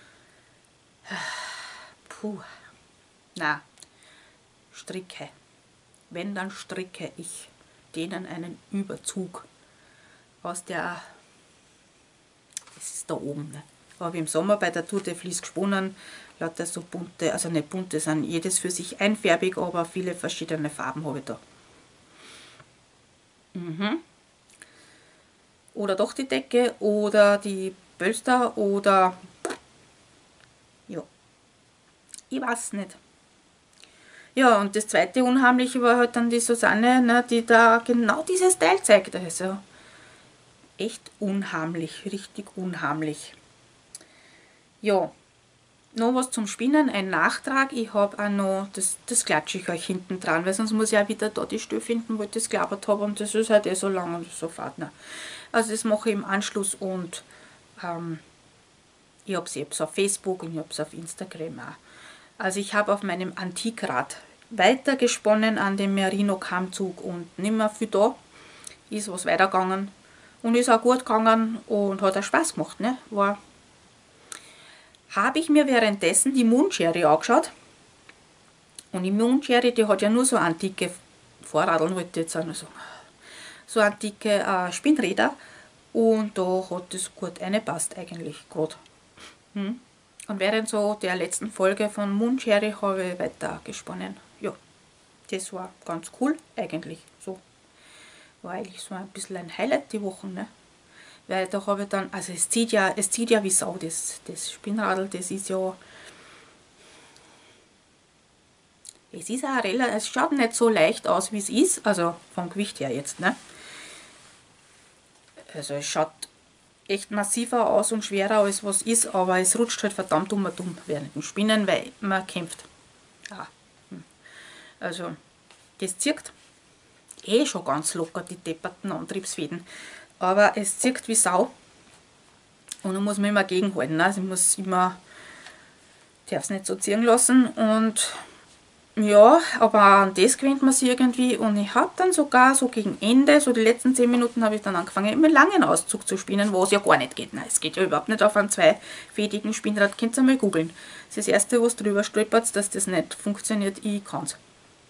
Puh. Na, stricke. Wenn, dann stricke ich denen einen Überzug aus der, das ist da oben, ne? Habe ich im Sommer bei der Tour de Fleece gesponnen, lauter so bunte, also nicht bunte, sind jedes für sich einfärbig, aber viele verschiedene Farben habe ich da. Mhm. Oder doch die Decke oder die Polster oder ja, ich weiß nicht. Ja, und das zweite Unheimliche war halt dann die Susanne, ne, die da genau dieses Teil zeigt. Also echt unheimlich, richtig unheimlich. Ja, noch was zum Spinnen, ein Nachtrag. Ich habe auch noch, das, das klatsche ich euch hinten dran, weil sonst muss ich auch wieder da die Stelle finden, wo ich das gelabert habe und das ist halt eh so lang und so fad. Ne. Also das mache ich im Anschluss und ähm, ich habe es jetzt auf Facebook und ich habe es auf Instagram auch. Also ich habe auf meinem Antikrad weiter gesponnen an dem Merino-Kammzug und nicht mehr viel da. Ist was weitergegangen und ist auch gut gegangen und hat auch Spaß gemacht. Ne? War habe ich mir währenddessen die Mooncherry angeschaut. Und die Mooncherry, die hat ja nur so antike Vorradeln, wollte ich jetzt sagen, so, so antike äh, Spinnräder. Und da hat das gut reingepasst eigentlich gerade. Hm. Und während so der letzten Folge von Mooncherry habe ich weiter gesponnen. Ja, das war ganz cool eigentlich. So war eigentlich so ein bisschen ein Highlight die Woche, ne? Weil da habe ich dann, also es zieht ja, es zieht ja wie Sau, das, das Spinnradl, das ist ja, es ist auch relativ, es schaut nicht so leicht aus, wie es ist, also vom Gewicht her jetzt, ne? Also es schaut echt massiver aus und schwerer als was ist, aber es rutscht halt verdammt um und um während dem Spinnen, weil man kämpft. Ah. Also das zirkt eh schon ganz locker, die depperten Antriebsfäden. Aber es zirkt wie Sau. Und dann muss man immer gegenhalten. Also ich muss immer, darf es nicht so ziehen lassen. Und ja, aber an das gewöhnt man sich irgendwie. Und ich habe dann sogar so gegen Ende, so die letzten zehn Minuten, habe ich dann angefangen, mit langen Auszug zu spinnen, was ja gar nicht geht. Nein, es geht ja überhaupt nicht auf einem zweifädigen Spinnrad. Könnt ihr mal googeln. Das ist das erste, was drüber stolpert, dass das nicht funktioniert. Ich kann es.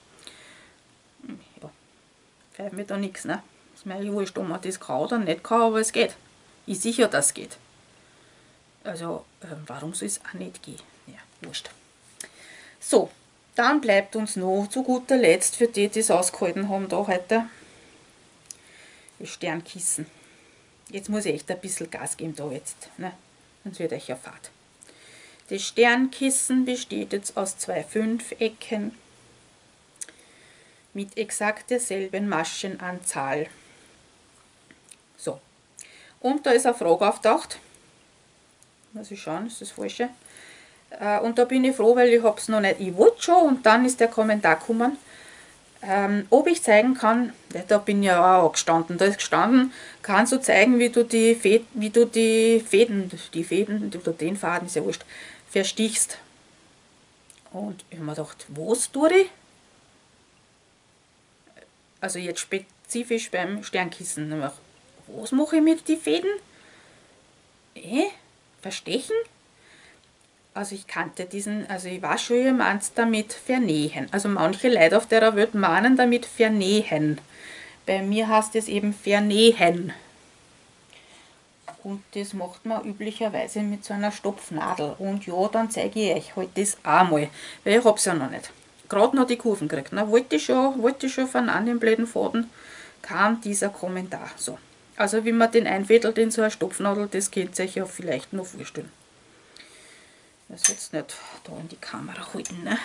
Ja, pfeift mir da nichts, ne? Ist mir wurscht, ob man das kann oder nicht kann, aber es geht. Ich sicher, dass es geht. Also, äh, warum soll es auch nicht gehen? Ja, wurscht. So, dann bleibt uns noch zu guter Letzt für die, die es ausgehalten haben da heute, das Sternkissen. Jetzt muss ich echt ein bisschen Gas geben da jetzt, ne? Sonst wird euch ja fad. Das Sternkissen besteht jetzt aus zwei Fünfecken mit exakt derselben Maschenanzahl. So, und da ist eine Frage auftaucht. Muss ich schauen, ist das falsche. Äh, und da bin ich froh, weil ich habe es noch nicht, ich wollte schon, und dann ist der Kommentar gekommen, ähm, ob ich zeigen kann, da bin ich ja auch gestanden, da ist gestanden, kannst du zeigen, wie du die Fäden, wie du die Fäden, die Fäden, oder den Faden, ist ja wurscht, verstichst. Und ich habe mir gedacht, was tue ich? Also jetzt spezifisch beim Sternkissen. Was mache ich mit den Fäden? Eh? Verstechen? Also ich kannte diesen, also ich war schon, ihr meint damit vernähen. Also manche Leute auf der Welt meinen damit vernähen. Bei mir heißt es eben vernähen. Und das macht man üblicherweise mit so einer Stopfnadel. Und ja, dann zeige ich euch halt das auch mal, weil ich habe es ja noch nicht. Gerade noch die Kurven gekriegt. Ne? Wollte ich schon, wollte ich schon von an den blöden Faden, kam dieser Kommentar. So. Also wie man den einfädelt in so eine Stopfnadel, das könnt ihr euch ja vielleicht noch vorstellen. Das jetzt nicht da in die Kamera halten. Ne?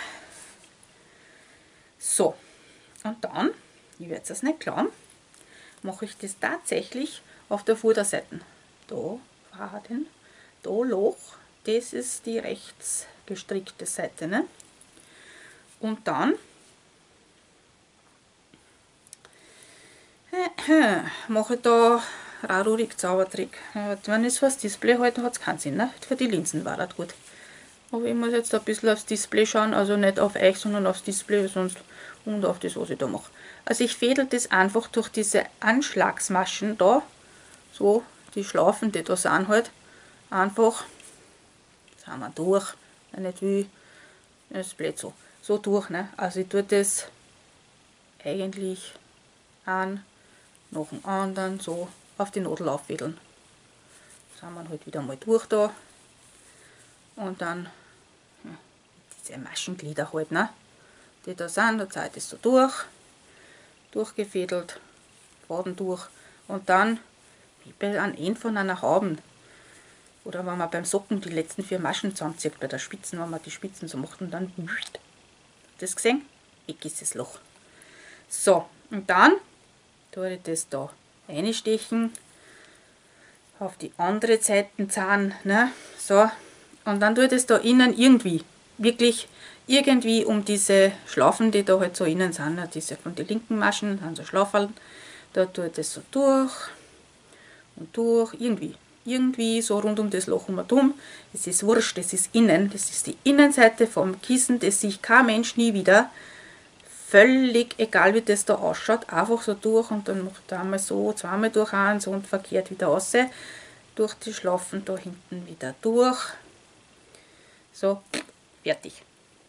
So. Und dann, ich werde es nicht glauben, mache ich das tatsächlich auf der Vorderseite. Da Faden, da Loch, das ist die rechts gestrickte Seite. Ne? Und dann mache ich da Rarurik Zaubertrick. Wenn es fürs Display halten, hat es keinen Sinn. Ne? Für die Linsen war das gut. Aber ich muss jetzt ein bisschen aufs Display schauen, also nicht auf euch, sondern aufs Display sonst und auf das, was ich da mache. Also ich fädel das einfach durch diese Anschlagsmaschen da, so die Schlaufen, die da sind halt, einfach, sind wir durch, wenn ich nicht will, das ist blöd so, so durch, ne? Also ich tue das eigentlich an, nach dem anderen so auf die Nadel auffädeln. Sind wir halt wieder mal durch da und dann ja, diese Maschenglieder halt, ne? Die da sind, da ziehe ich das so durch, durchgefädelt, Faden durch und dann wie bei einem Ende von einer Haube oder wenn man beim Socken die letzten vier Maschen zusammenzieht, bei der Spitzen, wenn man die Spitzen so macht und dann, habt ihr das gesehen? Weg ist das Loch. So, und dann tue ich das da reinstechen, auf die andere Seitenzahn, ne, so, und dann tue ich das da innen irgendwie, wirklich irgendwie um diese Schlaufen, die da halt so innen sind, ne, diese von den linken Maschen, sind so Schlaufen, da tue ich das so durch und durch, irgendwie, irgendwie so rund um das Loch herum. Es ist wurscht, das ist innen, das ist die Innenseite vom Kissen, das sieht kein Mensch nie wieder. Völlig egal, wie das da ausschaut, einfach so durch und dann macht er einmal so, zweimal durch eins und verkehrt wieder raus, durch die Schlaufen da hinten wieder durch. So, fertig.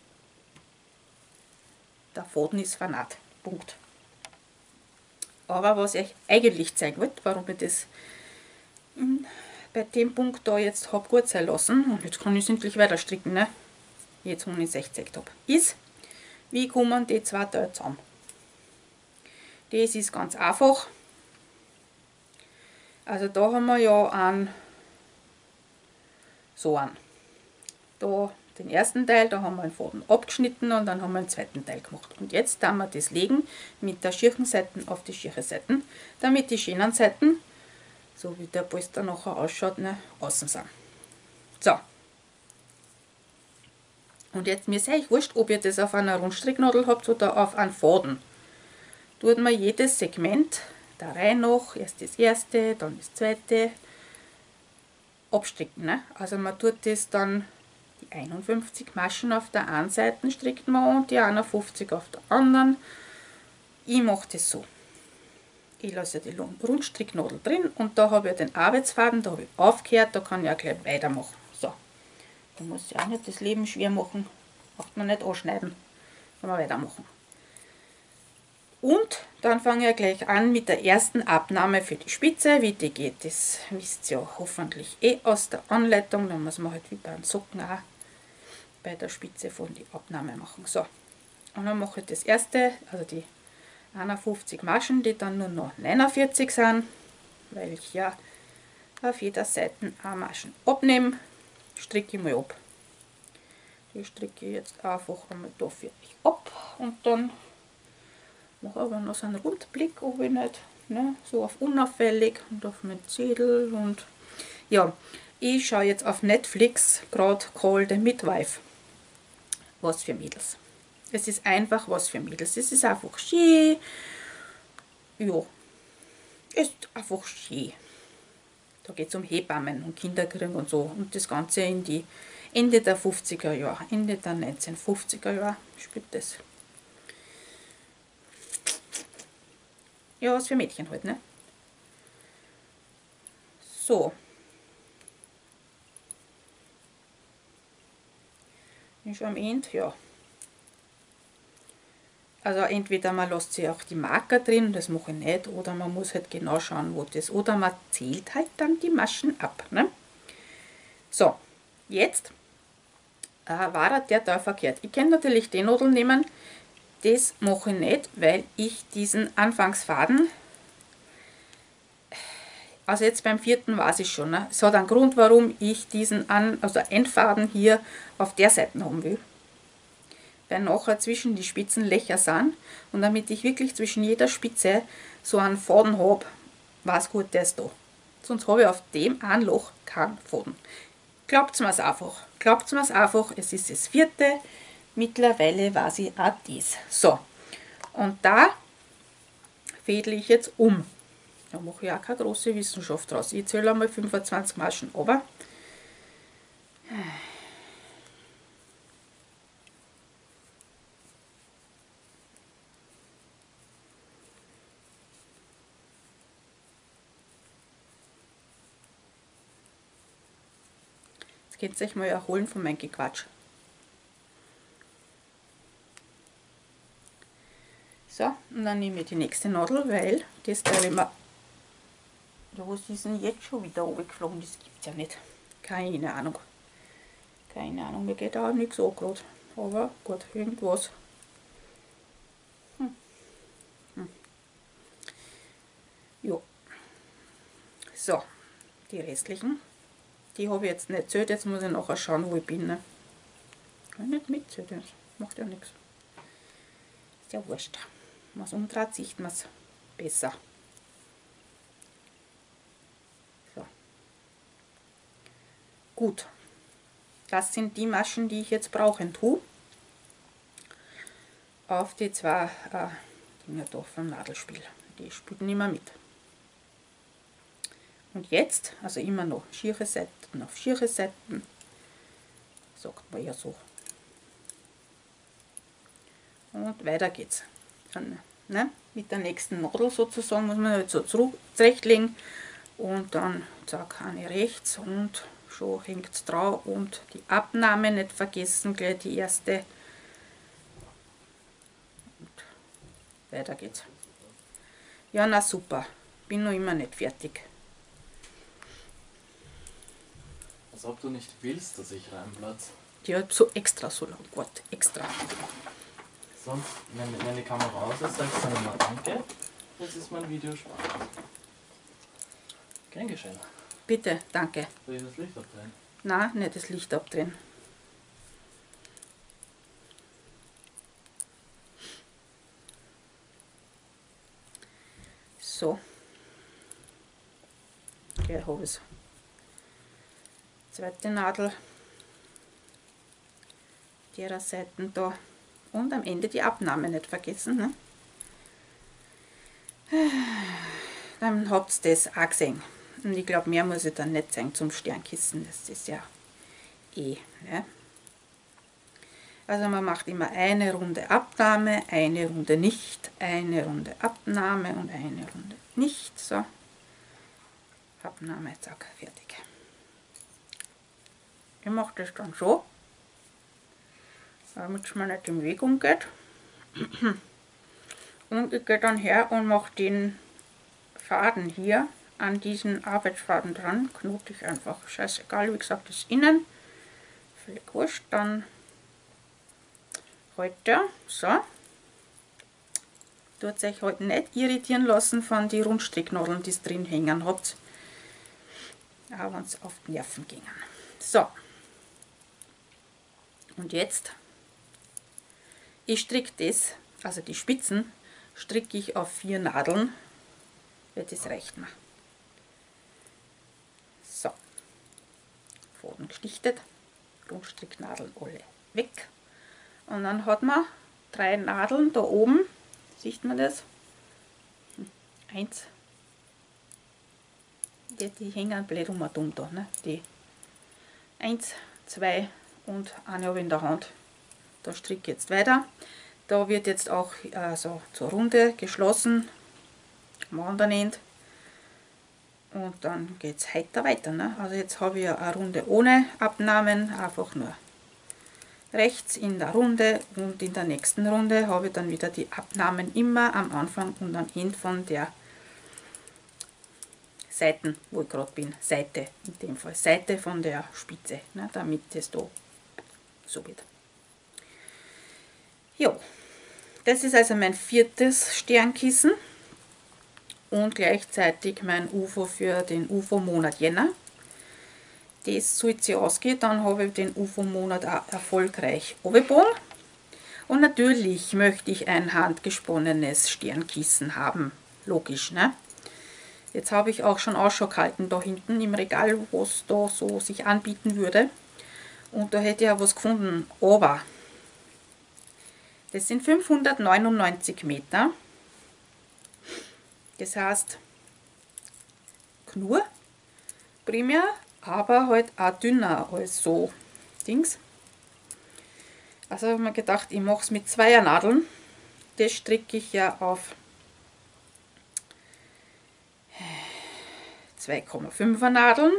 Der Faden ist vernarrt. Punkt. Aber was ich euch eigentlich zeigen wollte, warum ich das bei dem Punkt da jetzt habe gut sein lassen, und jetzt kann ich es endlich weiter stricken, ne? Jetzt, wo ich es euch gezeigt habe, ist, wie kommen die zwei Teile zusammen. Das ist ganz einfach. Also da haben wir ja einen, so einen. Da den ersten Teil, da haben wir den Faden abgeschnitten und dann haben wir den zweiten Teil gemacht. Und jetzt tun wir das legen mit der schiefen Seiten auf die schiefe Seiten, damit die schönen Seiten, so wie der Polster nachher ausschaut, ne, außen sind. So. Und jetzt mir ist euch wurscht, ob ihr das auf einer Rundstricknadel habt oder auf einem Faden. Tut man jedes Segment der Reihe nach, erst das erste, dann das zweite, abstricken. Ne? Also man tut das dann, die einundfünfzig Maschen auf der einen Seite strickt man und die einundfünfzig auf der anderen. Ich mache das so. Ich lasse die Rundstricknadel drin und da habe ich den Arbeitsfaden, da habe ich aufgehört, da kann ich auch gleich weitermachen. So, da muss ich auch nicht das Leben schwer machen, macht man nicht anschneiden, kann man weitermachen. Und dann fange ich gleich an mit der ersten Abnahme für die Spitze. Wie die geht, das wisst ihr ja hoffentlich eh aus der Anleitung. Da muss man halt wie beim Socken auch bei der Spitze von die Abnahme machen. So, und dann mache ich das erste, also die einundfünfzig Maschen, die dann nur noch neunundvierzig sind, weil ich ja auf jeder Seite eine Maschen abnehme, stricke ich mal ab. Die stricke ich jetzt einfach einmal da fertig ab und dann mache aber noch so einen Rundblick, ob ich nicht, ne, so auf unauffällig und auf meinen Zettel. Und ja, ich schaue jetzt auf Netflix gerade Call the Midwife. Was für Mädels. Es ist einfach was für Mädels. Es ist einfach schön. Ja, es ist einfach schön. Da geht es um Hebammen und Kinderkriegen und so. Und das Ganze in die Ende der fünfziger Jahre, Ende der neunzehnhundertfünfziger Jahre spielt das. Ja, was für Mädchen halt, ne? So. Ist am Ende, ja. Also entweder man lässt sich auch die Marker drin, das mache ich nicht, oder man muss halt genau schauen, wo das, oder man zählt halt dann die Maschen ab, ne? So, jetzt äh, war der da verkehrt. Ich kann natürlich den Nadel nehmen, das mache ich nicht, weil ich diesen Anfangsfaden, also jetzt beim vierten weiß ich schon, ne? Es hat einen Grund, warum ich diesen An also Endfaden hier auf der Seite haben will. Weil nachher zwischen die Spitzen Löcher sind und damit ich wirklich zwischen jeder Spitze so einen Faden habe, weiß gut, der ist da. Sonst habe ich auf dem einen Loch keinen Faden. Glaubt mir's einfach. Glaubt mir's einfach, es ist das vierte. Mittlerweile weiß ich auch dies. So, und da fädle ich jetzt um. Da mache ich auch keine große Wissenschaft draus. Ich zähle einmal fünfundzwanzig Maschen runter. Jetzt könnt ihr euch mal erholen von meinem Gequatsch. So, und dann nehme ich die nächste Nadel, weil das da immer. Ja, was ist denn jetzt schon wieder runtergeflogen? Das gibt es ja nicht. Keine Ahnung. Keine Ahnung, mir geht auch nichts an gerade. Aber gut, irgendwas. Hm. Hm. Ja. So, die restlichen, die habe ich jetzt nicht zählt. Jetzt muss ich nachher schauen, wo ich bin. Ne? Kann ich nicht mitzählen, macht ja nichts. Ist ja wurscht. Wenn man es umdreht, sieht man es besser. So. Gut. Das sind die Maschen, die ich jetzt brauchen tue. Auf die zwei äh, Dinger da vom Nadelspiel. Die spielen immer mit. Und jetzt, also immer noch schiere Seiten auf schiere Seiten, sagt man ja so. Und weiter geht's. Dann, ne, mit der nächsten Nadel sozusagen muss man halt so zurechtlegen und dann zack, eine rechts und schon hängt es drauf und die Abnahme nicht vergessen, gleich die erste. Und weiter geht's. Ja, na super, bin noch immer nicht fertig. Als ob du nicht willst, dass ich reinplatze. Ja, so extra so lang, Gott, extra. Sonst, wenn, wenn die Kamera aus ist, sagst du dann immer Danke. Jetzt ist mein Video spannend. Gern geschehen. Bitte, danke. Soll ich das Licht abdrehen? Nein, nicht das Licht abdrehen. So. Okay, habe ich es. Zweite Nadel. Derer Seiten da. Und am Ende die Abnahme nicht vergessen. Ne? Dann habt ihr das auch gesehen. Und ich glaube, mehr muss ich dann nicht sagen zum Sternkissen. Das ist ja eh. Ne? Also man macht immer eine Runde Abnahme, eine Runde nicht, eine Runde Abnahme und eine Runde nicht. So. Abnahme, zack, fertig. Ich mache das dann so, damit es mir nicht im Weg umgeht. Und ich gehe dann her und mache den Faden hier an diesen Arbeitsfaden dran. Knote ich einfach. Scheißegal, wie gesagt, das ist innen. Völlig wurscht. Dann heute. So. Tut euch heute nicht irritieren lassen von den Rundstricknadeln, die drin hängen habt. Auch wenn es auf die Nerven gingen. So. Und jetzt. Ich stricke das, also die Spitzen, stricke ich auf vier Nadeln, weil das reicht mir. So, Faden gestichtet, Rundstricknadeln alle weg. Und dann hat man drei Nadeln da oben, sieht man das? Eins, die, die hängen blöd um und um da, ne? Die eins, zwei und eine habe ich in der Hand. Da stricke ich jetzt weiter. Da wird jetzt auch äh, so zur Runde geschlossen am anderen Ende. Und dann geht es heiter weiter. Ne? Also jetzt habe ich ja eine Runde ohne Abnahmen, einfach nur rechts in der Runde und in der nächsten Runde habe ich dann wieder die Abnahmen immer am Anfang und am Ende von der Seite, wo ich gerade bin. Seite in dem Fall. Seite von der Spitze, ne? Damit das da so wird. Ja, das ist also mein viertes Sternkissen und gleichzeitig mein U F O für den U F O-Monat Jänner. Das sollte sie ausgehen, dann habe ich den U F O-Monat auch erfolgreich abgebogen. Und natürlich möchte ich ein handgesponnenes Sternkissen haben, logisch, ne? Jetzt habe ich auch schon Ausschau gehalten da hinten im Regal, was da so sich anbieten würde. Und da hätte ich ja was gefunden, aber das sind fünfhundertneunundneunzig Meter. Das heißt, Knur primär, aber halt auch dünner als so Dings. Also habe ich mir gedacht, ich mache es mit zweier Nadeln. Das stricke ich ja auf zwei Komma fünfer Nadeln.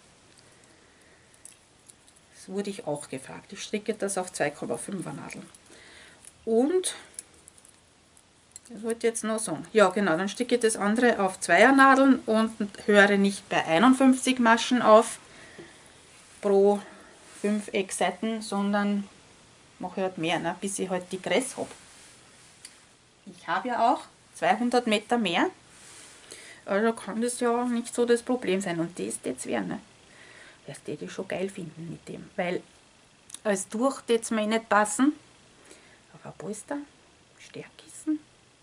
Das wurde ich auch gefragt. Ich stricke das auf zwei Komma fünfer Nadeln. Und, das wollte ich jetzt noch sagen. Ja genau, dann stricke ich das andere auf zweier Nadeln und höre nicht bei einundfünfzig Maschen auf pro fünf Eckseiten, sondern mache halt mehr, ne, bis ich halt die Gräs habe. Ich habe ja auch zweihundert Meter mehr, also kann das ja nicht so das Problem sein. Und das jetzt werden, ne? Das würde ich schon geil finden mit dem, weil als Tuch würde es mir nicht passen. Auf ein Polster, Stärkissen,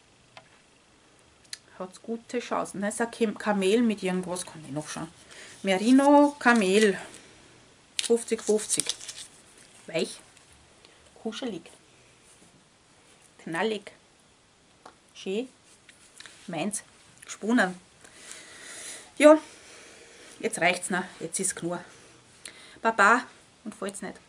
hat es gute Chancen. Das ist ein Kamel mit irgendwas, kann ich noch schauen. Merino Kamel, fünfzig fünfzig, weich, kuschelig, knallig, schön, meins, gesponnen. Ja, jetzt reicht's noch, jetzt ist genug. Baba und fallt's nicht.